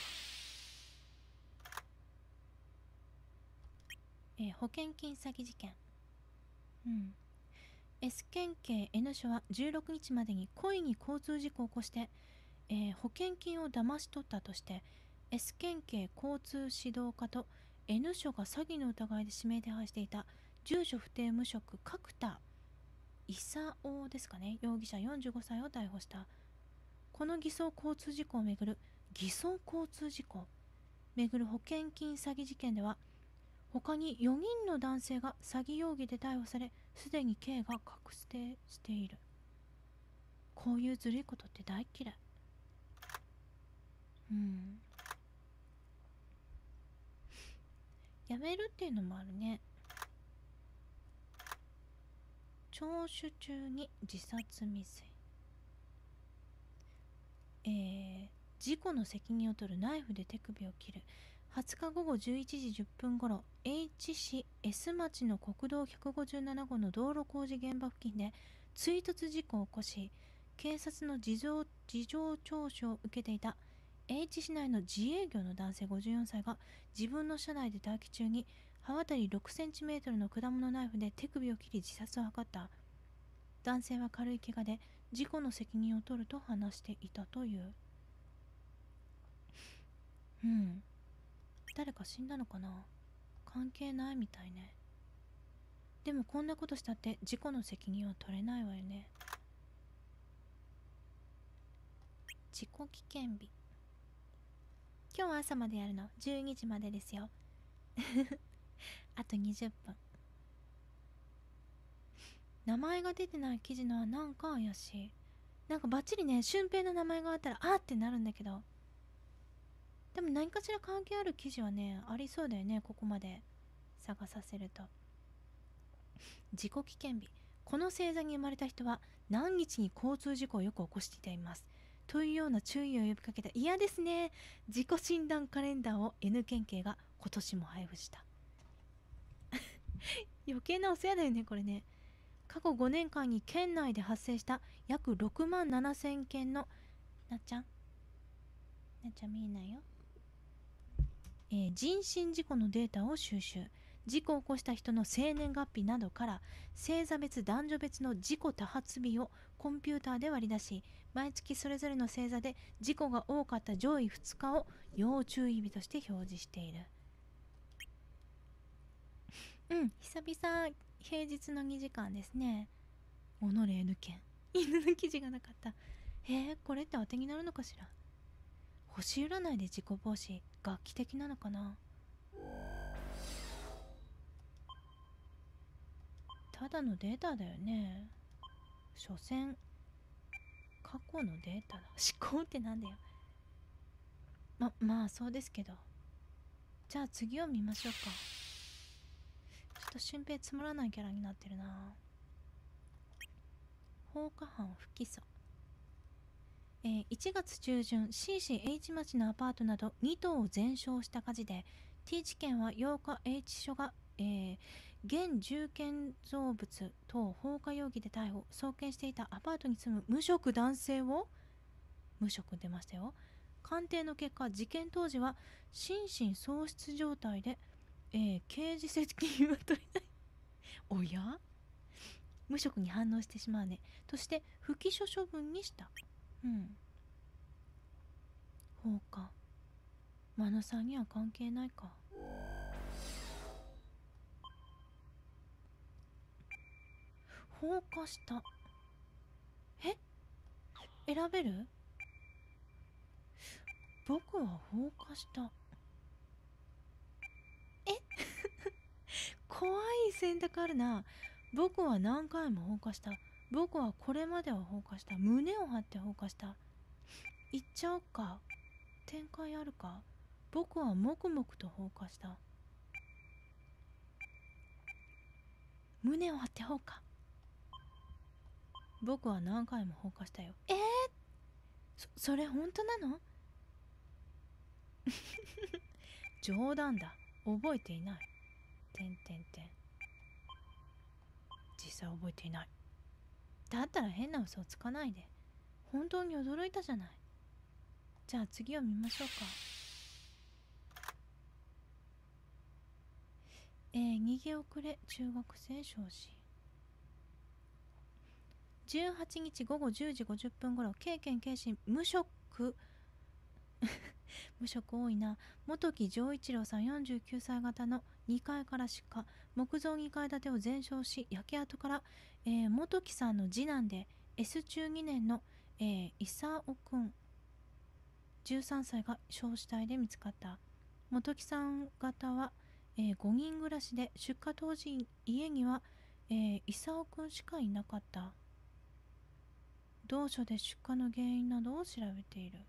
えー、保険金詐欺事件。うん。S 県警 N 署はじゅうろくにちまでに故意に交通事故を起こして、えー、保険金を騙し取ったとして、S 県警交通指導課と N 署が詐欺の疑いで指名手配していた住所不定無職角田勲ですかね、容疑者よんじゅうごさいを逮捕した。この偽装交通事故をめぐる偽装交通事故をめぐる保険金詐欺事件では、他によにんの男性が詐欺容疑で逮捕され、すでに刑が確定している。こういうずるいことって大嫌い。うん。やめるっていうのもあるね。聴取中に自殺未遂。えー、事故の責任を取る、ナイフで手首を切る。はつかごごじゅういちじじゅっぷんごろ、H 市 S 町の国道ひゃくごじゅうななごうの道路工事現場付近で追突事故を起こし、警察の事情、事情聴取を受けていた H 市内の自営業の男性ごじゅうよんさいが、自分の車内で待機中に刃渡りろくセンチメートルの果物ナイフで手首を切り自殺を図った。男性は軽い怪我で事故の責任を取ると話していたという。 うん、誰か死んだのかな。関係ないみたいね。でもこんなことしたって事故の責任は取れないわよね。自己危険日。今日は朝までやるの。じゅうにじまでですよ。あとにじゅっぷん。名前が出てない記事のはなんか怪しい。なんかバッチリね、俊平の名前があったらあーってなるんだけど、でも何かしら関係ある記事はねありそうだよね。ここまで探させると。自己危険日。この星座に生まれた人は何日に交通事故をよく起こしていますというような注意を呼びかけた。嫌ですね。自己診断カレンダーを N 県警が今年も配布した。余計なお世話だよねこれね。過去ごねんかんに県内で発生した約ろくまんななせんけんのなっちゃんなっちゃん見えないよ、えー人身事故のデータを収集。事故を起こした人の生年月日などから星座別男女別の事故多発日をコンピューターで割り出し、毎月それぞれの星座で事故が多かった上位ふつかを要注意日として表示している。うん、久々平日のにじかんですね。己 N 県。犬の記事がなかった。へえ、これって当てになるのかしら。星占いで自己防止、楽器的なのかな。ただのデータだよね。所詮過去のデータだ。思考ってなんだよ。ままあそうですけど、じゃあ次を見ましょうか。ちょっと俊平つまらないキャラになってるな。放火犯不起訴。えー、いちがつ中旬、C 市 H 町のアパートなどに棟を全焼した火事で、 T 地検はようか H 署が、えー、現住建造物等放火容疑で逮捕・送検していたアパートに住む無職男性を、無職出ましたよ。鑑定の結果、事件当時は心神喪失状態で、えー、刑事責任は取れないおや、無職に反応してしまうね。として不起訴処分にした。うん。放火。真野さんには関係ないか。放火した。え、選べる？僕は放火した。え怖い選択あるな。僕は何回も放火した。僕はこれまでは放火した。胸を張って放火した。言っちゃおうか。展開あるか。僕は黙々と放火した。胸を張って放火。僕は何回も放火したよ。えー、そ, それ本当なの？冗談だ。覚えていない。てんてんてん。実際覚えていない。だったら変な嘘をつかないで。本当に驚いたじゃない。じゃあ次を見ましょうか。えー、逃げ遅れ中学生少子。じゅうはちにちごごじゅうじごじゅっぷんごろ、K県K市無職無職多いな。本木丈一郎さんよんじゅうきゅうさい方のにかいから出火。木造にかい建てを全焼し、焼け跡から、えー、本木さんの次男で S 中にねんの、えー、伊佐尾くんじゅうさんさいが焼死体で見つかった。本木さん方は、えー、ごにん暮らしで、出火当時家には、えー、伊佐尾くんしかいなかった。同署で出火の原因などを調べている。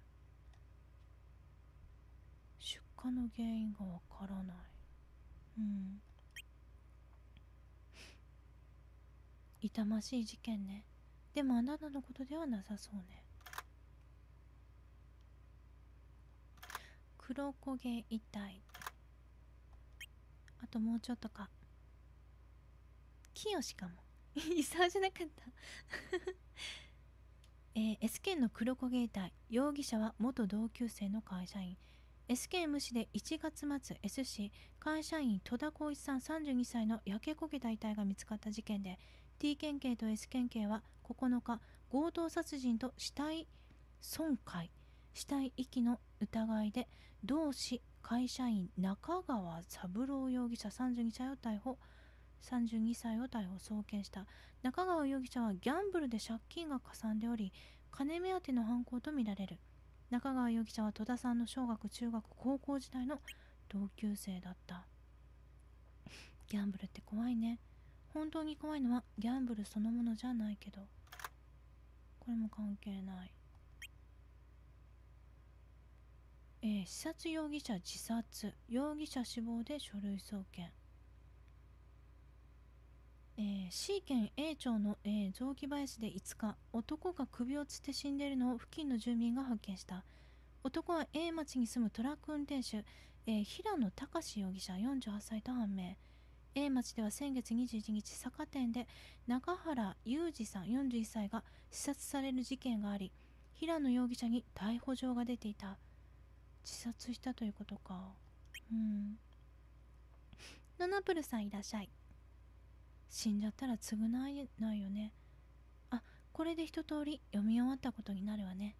出火の原因がわからない。うん。痛ましい事件ね。でもあなたのことではなさそうね。黒焦げ遺体。あともうちょっとか。清しかも。伊沢じゃなかったえー、S 県の黒焦げ遺体。容疑者は元同級生の会社員。S 県無市でいちがつまつ S 市会社員戸田光一さんさんじゅうにさいの焼け焦げた遺体が見つかった事件で、 T 県警と S 県警はここのか、強盗殺人と死体損壊、 死体遺棄の疑いで同市会社員中川三郎容疑者さんじゅうにさいを逮捕さんじゅうにさいを逮捕送検した。中川容疑者はギャンブルで借金がかさんでおり、金目当ての犯行とみられる。中川容疑者は戸田さんの小学中学高校時代の同級生だった。ギャンブルって怖いね。本当に怖いのはギャンブルそのものじゃないけど、これも関係ない。えー、刺殺容疑者自殺、容疑者死亡で書類送検。えー、C 県 A 町の、えー、雑木林でいつか、男が首をつって死んでいるのを付近の住民が発見した。男は A 町に住むトラック運転手、えー、平野隆容疑者よんじゅうはっさいと判明。A 町では先月にじゅういちにち、酒店で中原裕二さんよんじゅういっさいが刺殺される事件があり、平野容疑者に逮捕状が出ていた。自殺したということか。うん。ノナプルさんいらっしゃい。死んじゃったら償えないよね。あ、これで一通り読み終わったことになるわね。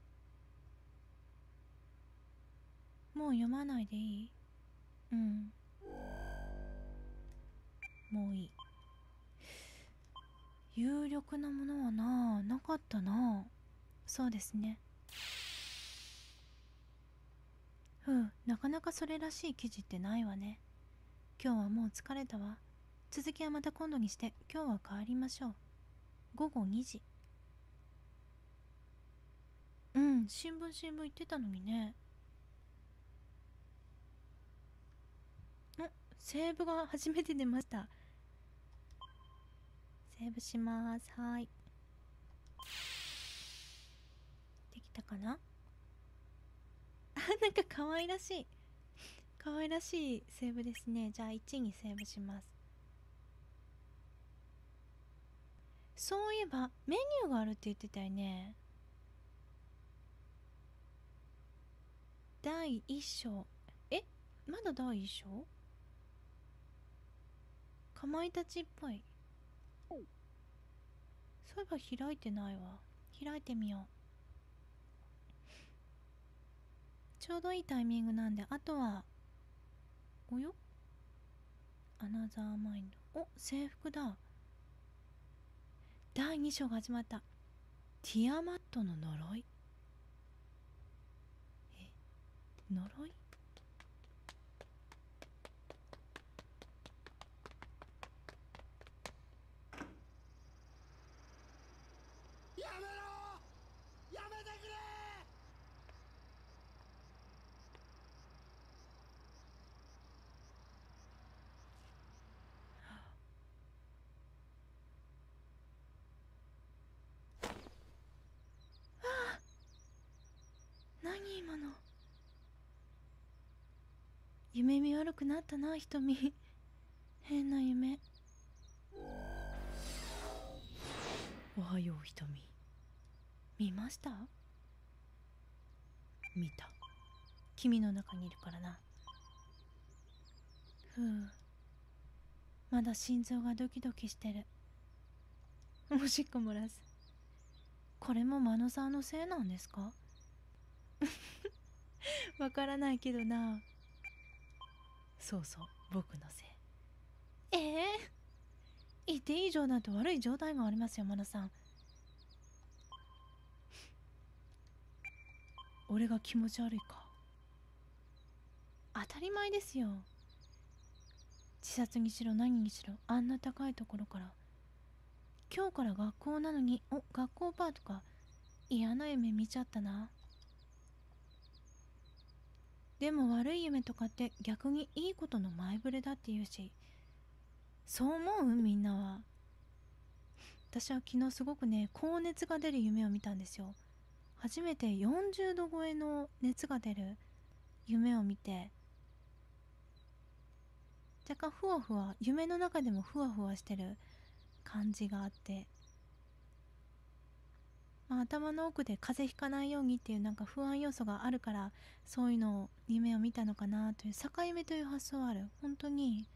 もう読まないでいい？うん。もういい。有力なものはななかったな。そうですね。ふう、なかなかそれらしい記事ってないわね。今日はもう疲れたわ。続きはまた今度にして今日は帰りましょう。ごごにじ。うん、新聞新聞言ってたのにね。ん、セーブが初めて出ました。セーブします。はい。できたかな。あ、なんか可愛らしい。可愛らしいセーブですね。じゃあいちにセーブします。そういえばメニューがあるって言ってたよね。だいいっ章。え、まだだいいっ章？かまいたちっぽい。そういえば開いてないわ。開いてみよう。ちょうどいいタイミングなんで、あとは、およ？アナザーマインド。お、制服だ。だいに章が始まった。ティアマットの呪い。え、呪い？ やめろ！やめてくれ！ 何今の。夢見悪くなったな、瞳。変な夢。おはよう、瞳。見ました？見た。君の中にいるからな。ふう、まだ心臓がドキドキしてる。おしっこ漏らす。これもマノさんのせいなんですか？わからないけどな。そうそう、僕のせい。ええー、言っていい冗談と悪い状態がありますよ、マノさん。俺が気持ち悪いか？当たり前ですよ。自殺にしろ何にしろ、あんな高いところから。今日から学校なのに、お、学校パートか。嫌な夢見ちゃったな。でも悪い夢とかって逆にいいことの前触れだって言うし、そう思う？みんなは。私は昨日すごくね、高熱が出る夢を見たんですよ。初めてよんじゅうど超えの熱が出る夢を見て、若干ふわふわ、夢の中でもふわふわしてる感じがあって、まあ、頭の奥で風邪ひかないようにっていうなんか不安要素があるから、そういうのを夢を見たのかなという境目という発想はある。本当に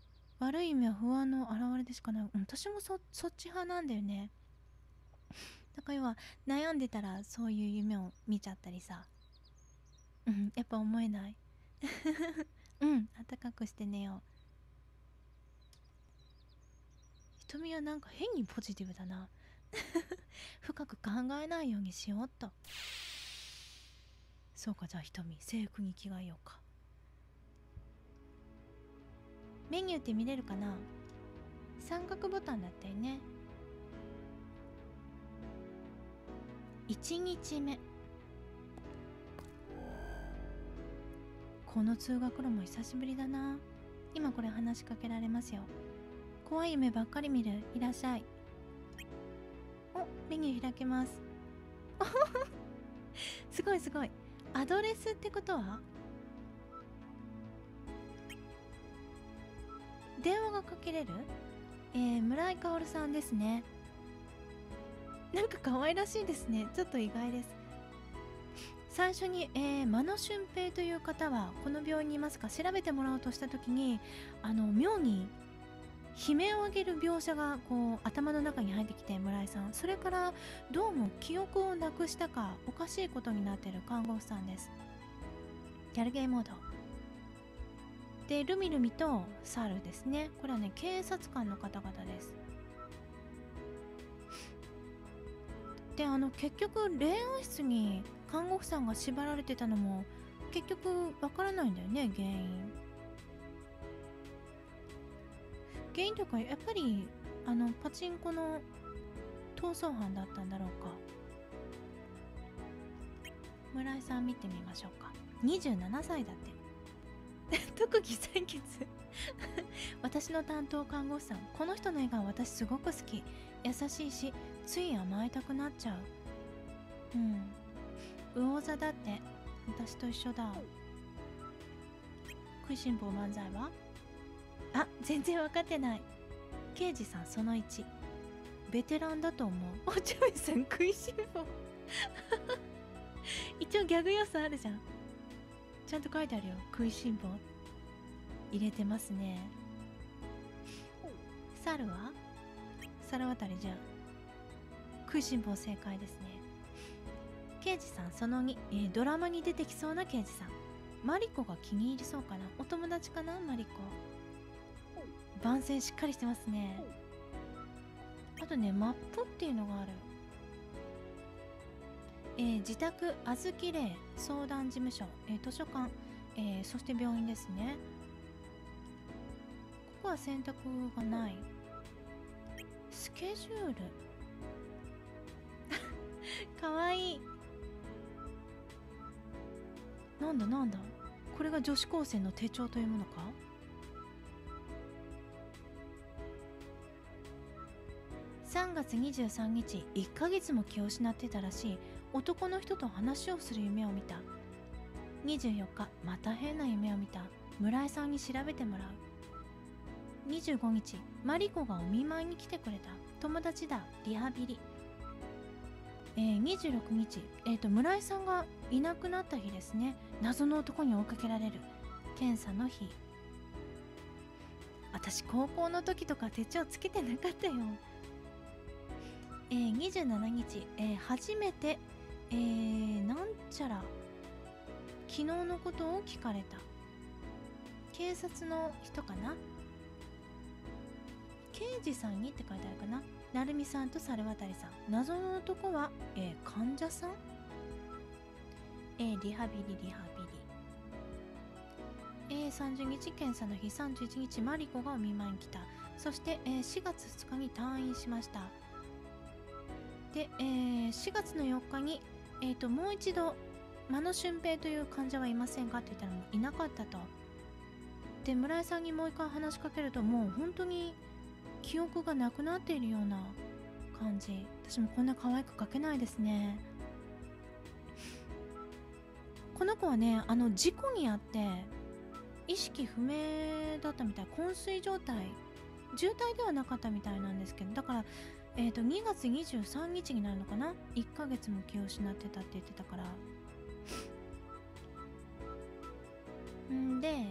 悪い夢は不安の表れでしかない。私も そ, そっち派なんだよね。 だから要は悩んでたらそういう夢を見ちゃったりさ、うんやっぱ思えないうん暖かくして寝よう。瞳はなんか変にポジティブだな深く考えないようにしようっと。そうか、じゃあ瞳制服に着替えようか。メニューって見れるかな。三角ボタンだったよね。いちにちめ、この通学路も久しぶりだな。今これ話しかけられますよ。怖い夢ばっかり見る。いらっしゃい。お、メニュー開けますすごいすごい。アドレスってことは電話がかけれる。えー、村井かおるさんですね。なんか可愛らしいですね。ちょっと意外です。最初に、えー、真野俊平という方はこの病院にいますか調べてもらおうとした時に、あの妙に悲鳴を上げる描写がこう頭の中に入ってきて、村井さんそれからどうも記憶をなくしたかおかしいことになっている看護師さんです。ギャルゲーモードで、ルミルミとサルですね。これはね警察官の方々です。で、あの結局霊安室に看護婦さんが縛られてたのも結局わからないんだよね、原因。原因というかやっぱりあのパチンコの逃走犯だったんだろうか。村井さん見てみましょうか。にじゅうななさいだって特技採血私の担当看護師さん、この人の笑顔私すごく好き。優しいしつい甘えたくなっちゃう。うん、魚座だって。私と一緒だ。食いしん坊漫才はあ、全然分かってない。刑事さんそのいち、ベテランだと思う。おちょいさん食いしん坊一応ギャグ要素あるじゃん。ちゃんと書いてあるよ、食いしん坊入れてますね。猿は猿渡りじゃん。食いしん坊正解ですね。刑事さんそのに、えー、ドラマに出てきそうな刑事さん。マリコが気に入りそうかな。お友達かな、マリコ。番宣しっかりしてますね。あとね、マップっていうのがある。えー、自宅、あずき霊相談事務所、えー、図書館、えー、そして病院ですね。ここは選択がない。スケジュールかわいい。なんだなんだ、これが女子高生の手帳というものか。さんがつにじゅうさんにち、いっかげつも気を失ってたらしい男の人と話をする夢を見た。にじゅうよっか、また変な夢を見た。村井さんに調べてもらう。にじゅうごにち、マリコがお見舞いに来てくれた。友達だ、リハビリ。えー、にじゅうろくにち、えーと、村井さんがいなくなった日ですね。謎の男に追いかけられる。検査の日。私高校の時とか手帳つけてなかったよ。えー、にじゅうしちにち、えー、初めて、えー、なんちゃら昨日のことを聞かれた。警察の人かな。刑事さんにって書いてあるかな。成美さんと猿渡さん。謎の男は、えー、患者さん、えー、リハビリリハビリ、えー、さんじゅうにち検査の日。さんじゅういちにちマリコがお見舞いに来た。そして、えー、しがつふつかに退院しました。で、えー、しがつのよっかに、えーと、もう一度真野俊平という患者はいませんかって言ったらもういなかったと。で、村井さんにもう一回話しかけるともう本当に記憶がなくなっているような感じ。私もこんな可愛く描けないですね。この子はね、あの事故にあって意識不明だったみたい。昏睡状態、重体ではなかったみたいなんですけど、だからえーとにがつにじゅうさんにちになるのかな。いっかげつも気を失ってたって言ってたから。んで、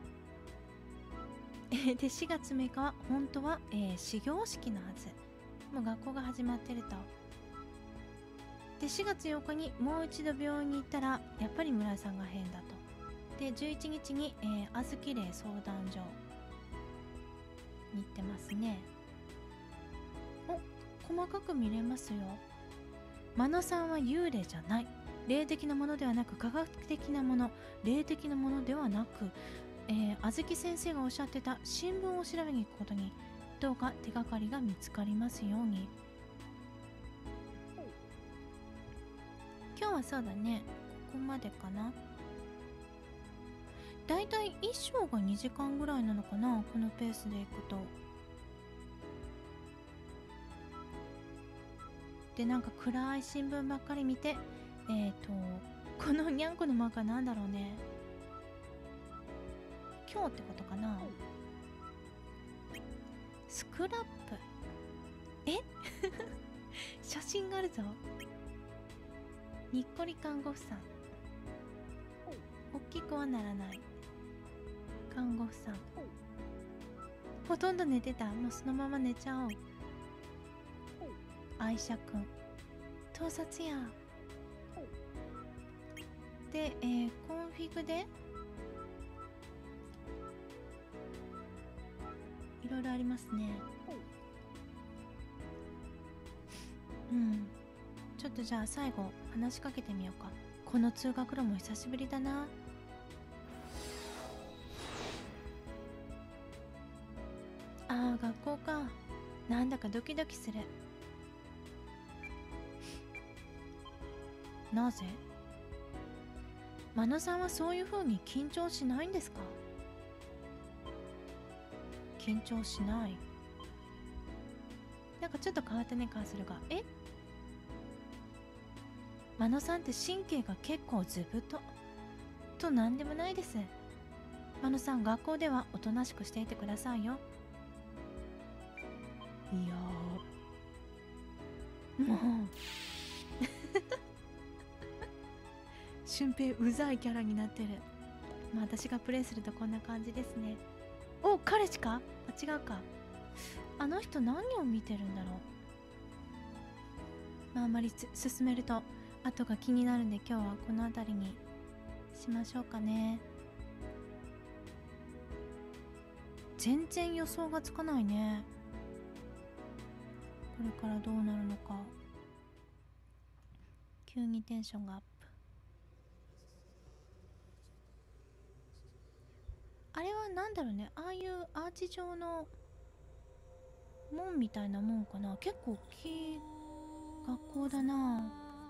えー、でしがつむいかは本当は、えー、始業式のはず。もう学校が始まってると。 でしがつようかにもう一度病院に行ったらやっぱり村井さんが変だと。でじゅういちにちに、えー、あずきれい相談所に行ってますね。お、細かく見れますよ。真野さんは幽霊じゃない、霊的なものではなく科学的なもの、霊的なものではなく、えー、あずき先生がおっしゃってた新聞を調べに行くことにどうか手がかりが見つかりますように。今日はそうだね、ここまでかな。だいたいいっ章がにじかんぐらいなのかな、このペースでいくと。でなんか暗い新聞ばっかり見て、えっとこのにゃんこのマークは何だろうね。今日ってことかな。スクラップ、え写真があるぞ。にっこり看護婦さん、大きくはならない看護婦さん、ほとんど寝てた。もうそのまま寝ちゃおう。愛車くん、盗撮や。で、えー、コンフィグでいろいろありますね。うん、ちょっとじゃあ最後話しかけてみようか。この通学路も久しぶりだな。ああ、学校か。なんだかドキドキする。なぜ？真野さんはそういう風に緊張しないんですか？緊張しない。なんかちょっと変わったね感するが、え？真野さんって神経が結構ずぶととなんでもないです。真野さん、学校ではおとなしくしていてくださいよ。いやーもう俊平うざいキャラになってる。まあ私がプレイするとこんな感じですね。お、彼氏か？あ、違うか。あの人何を見てるんだろう。まああんまり進めると後が気になるんで、今日はこの辺りにしましょうかね。全然予想がつかないね。これからどうなるのか。急にテンションがアップ。あれはなんだろうね、ああいうアーチ状の門みたいなもんかな。結構大きい学校だな。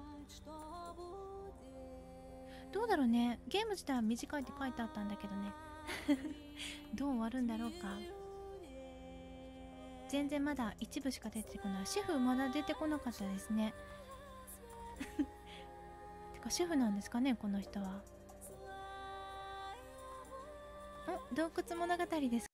どうだろうね。ゲーム自体は短いって書いてあったんだけどねどう終わるんだろうか。全然まだ一部しか出てこない。シェフまだ出てこなかったですねてかシェフなんですかね、この人は。ん、洞窟物語です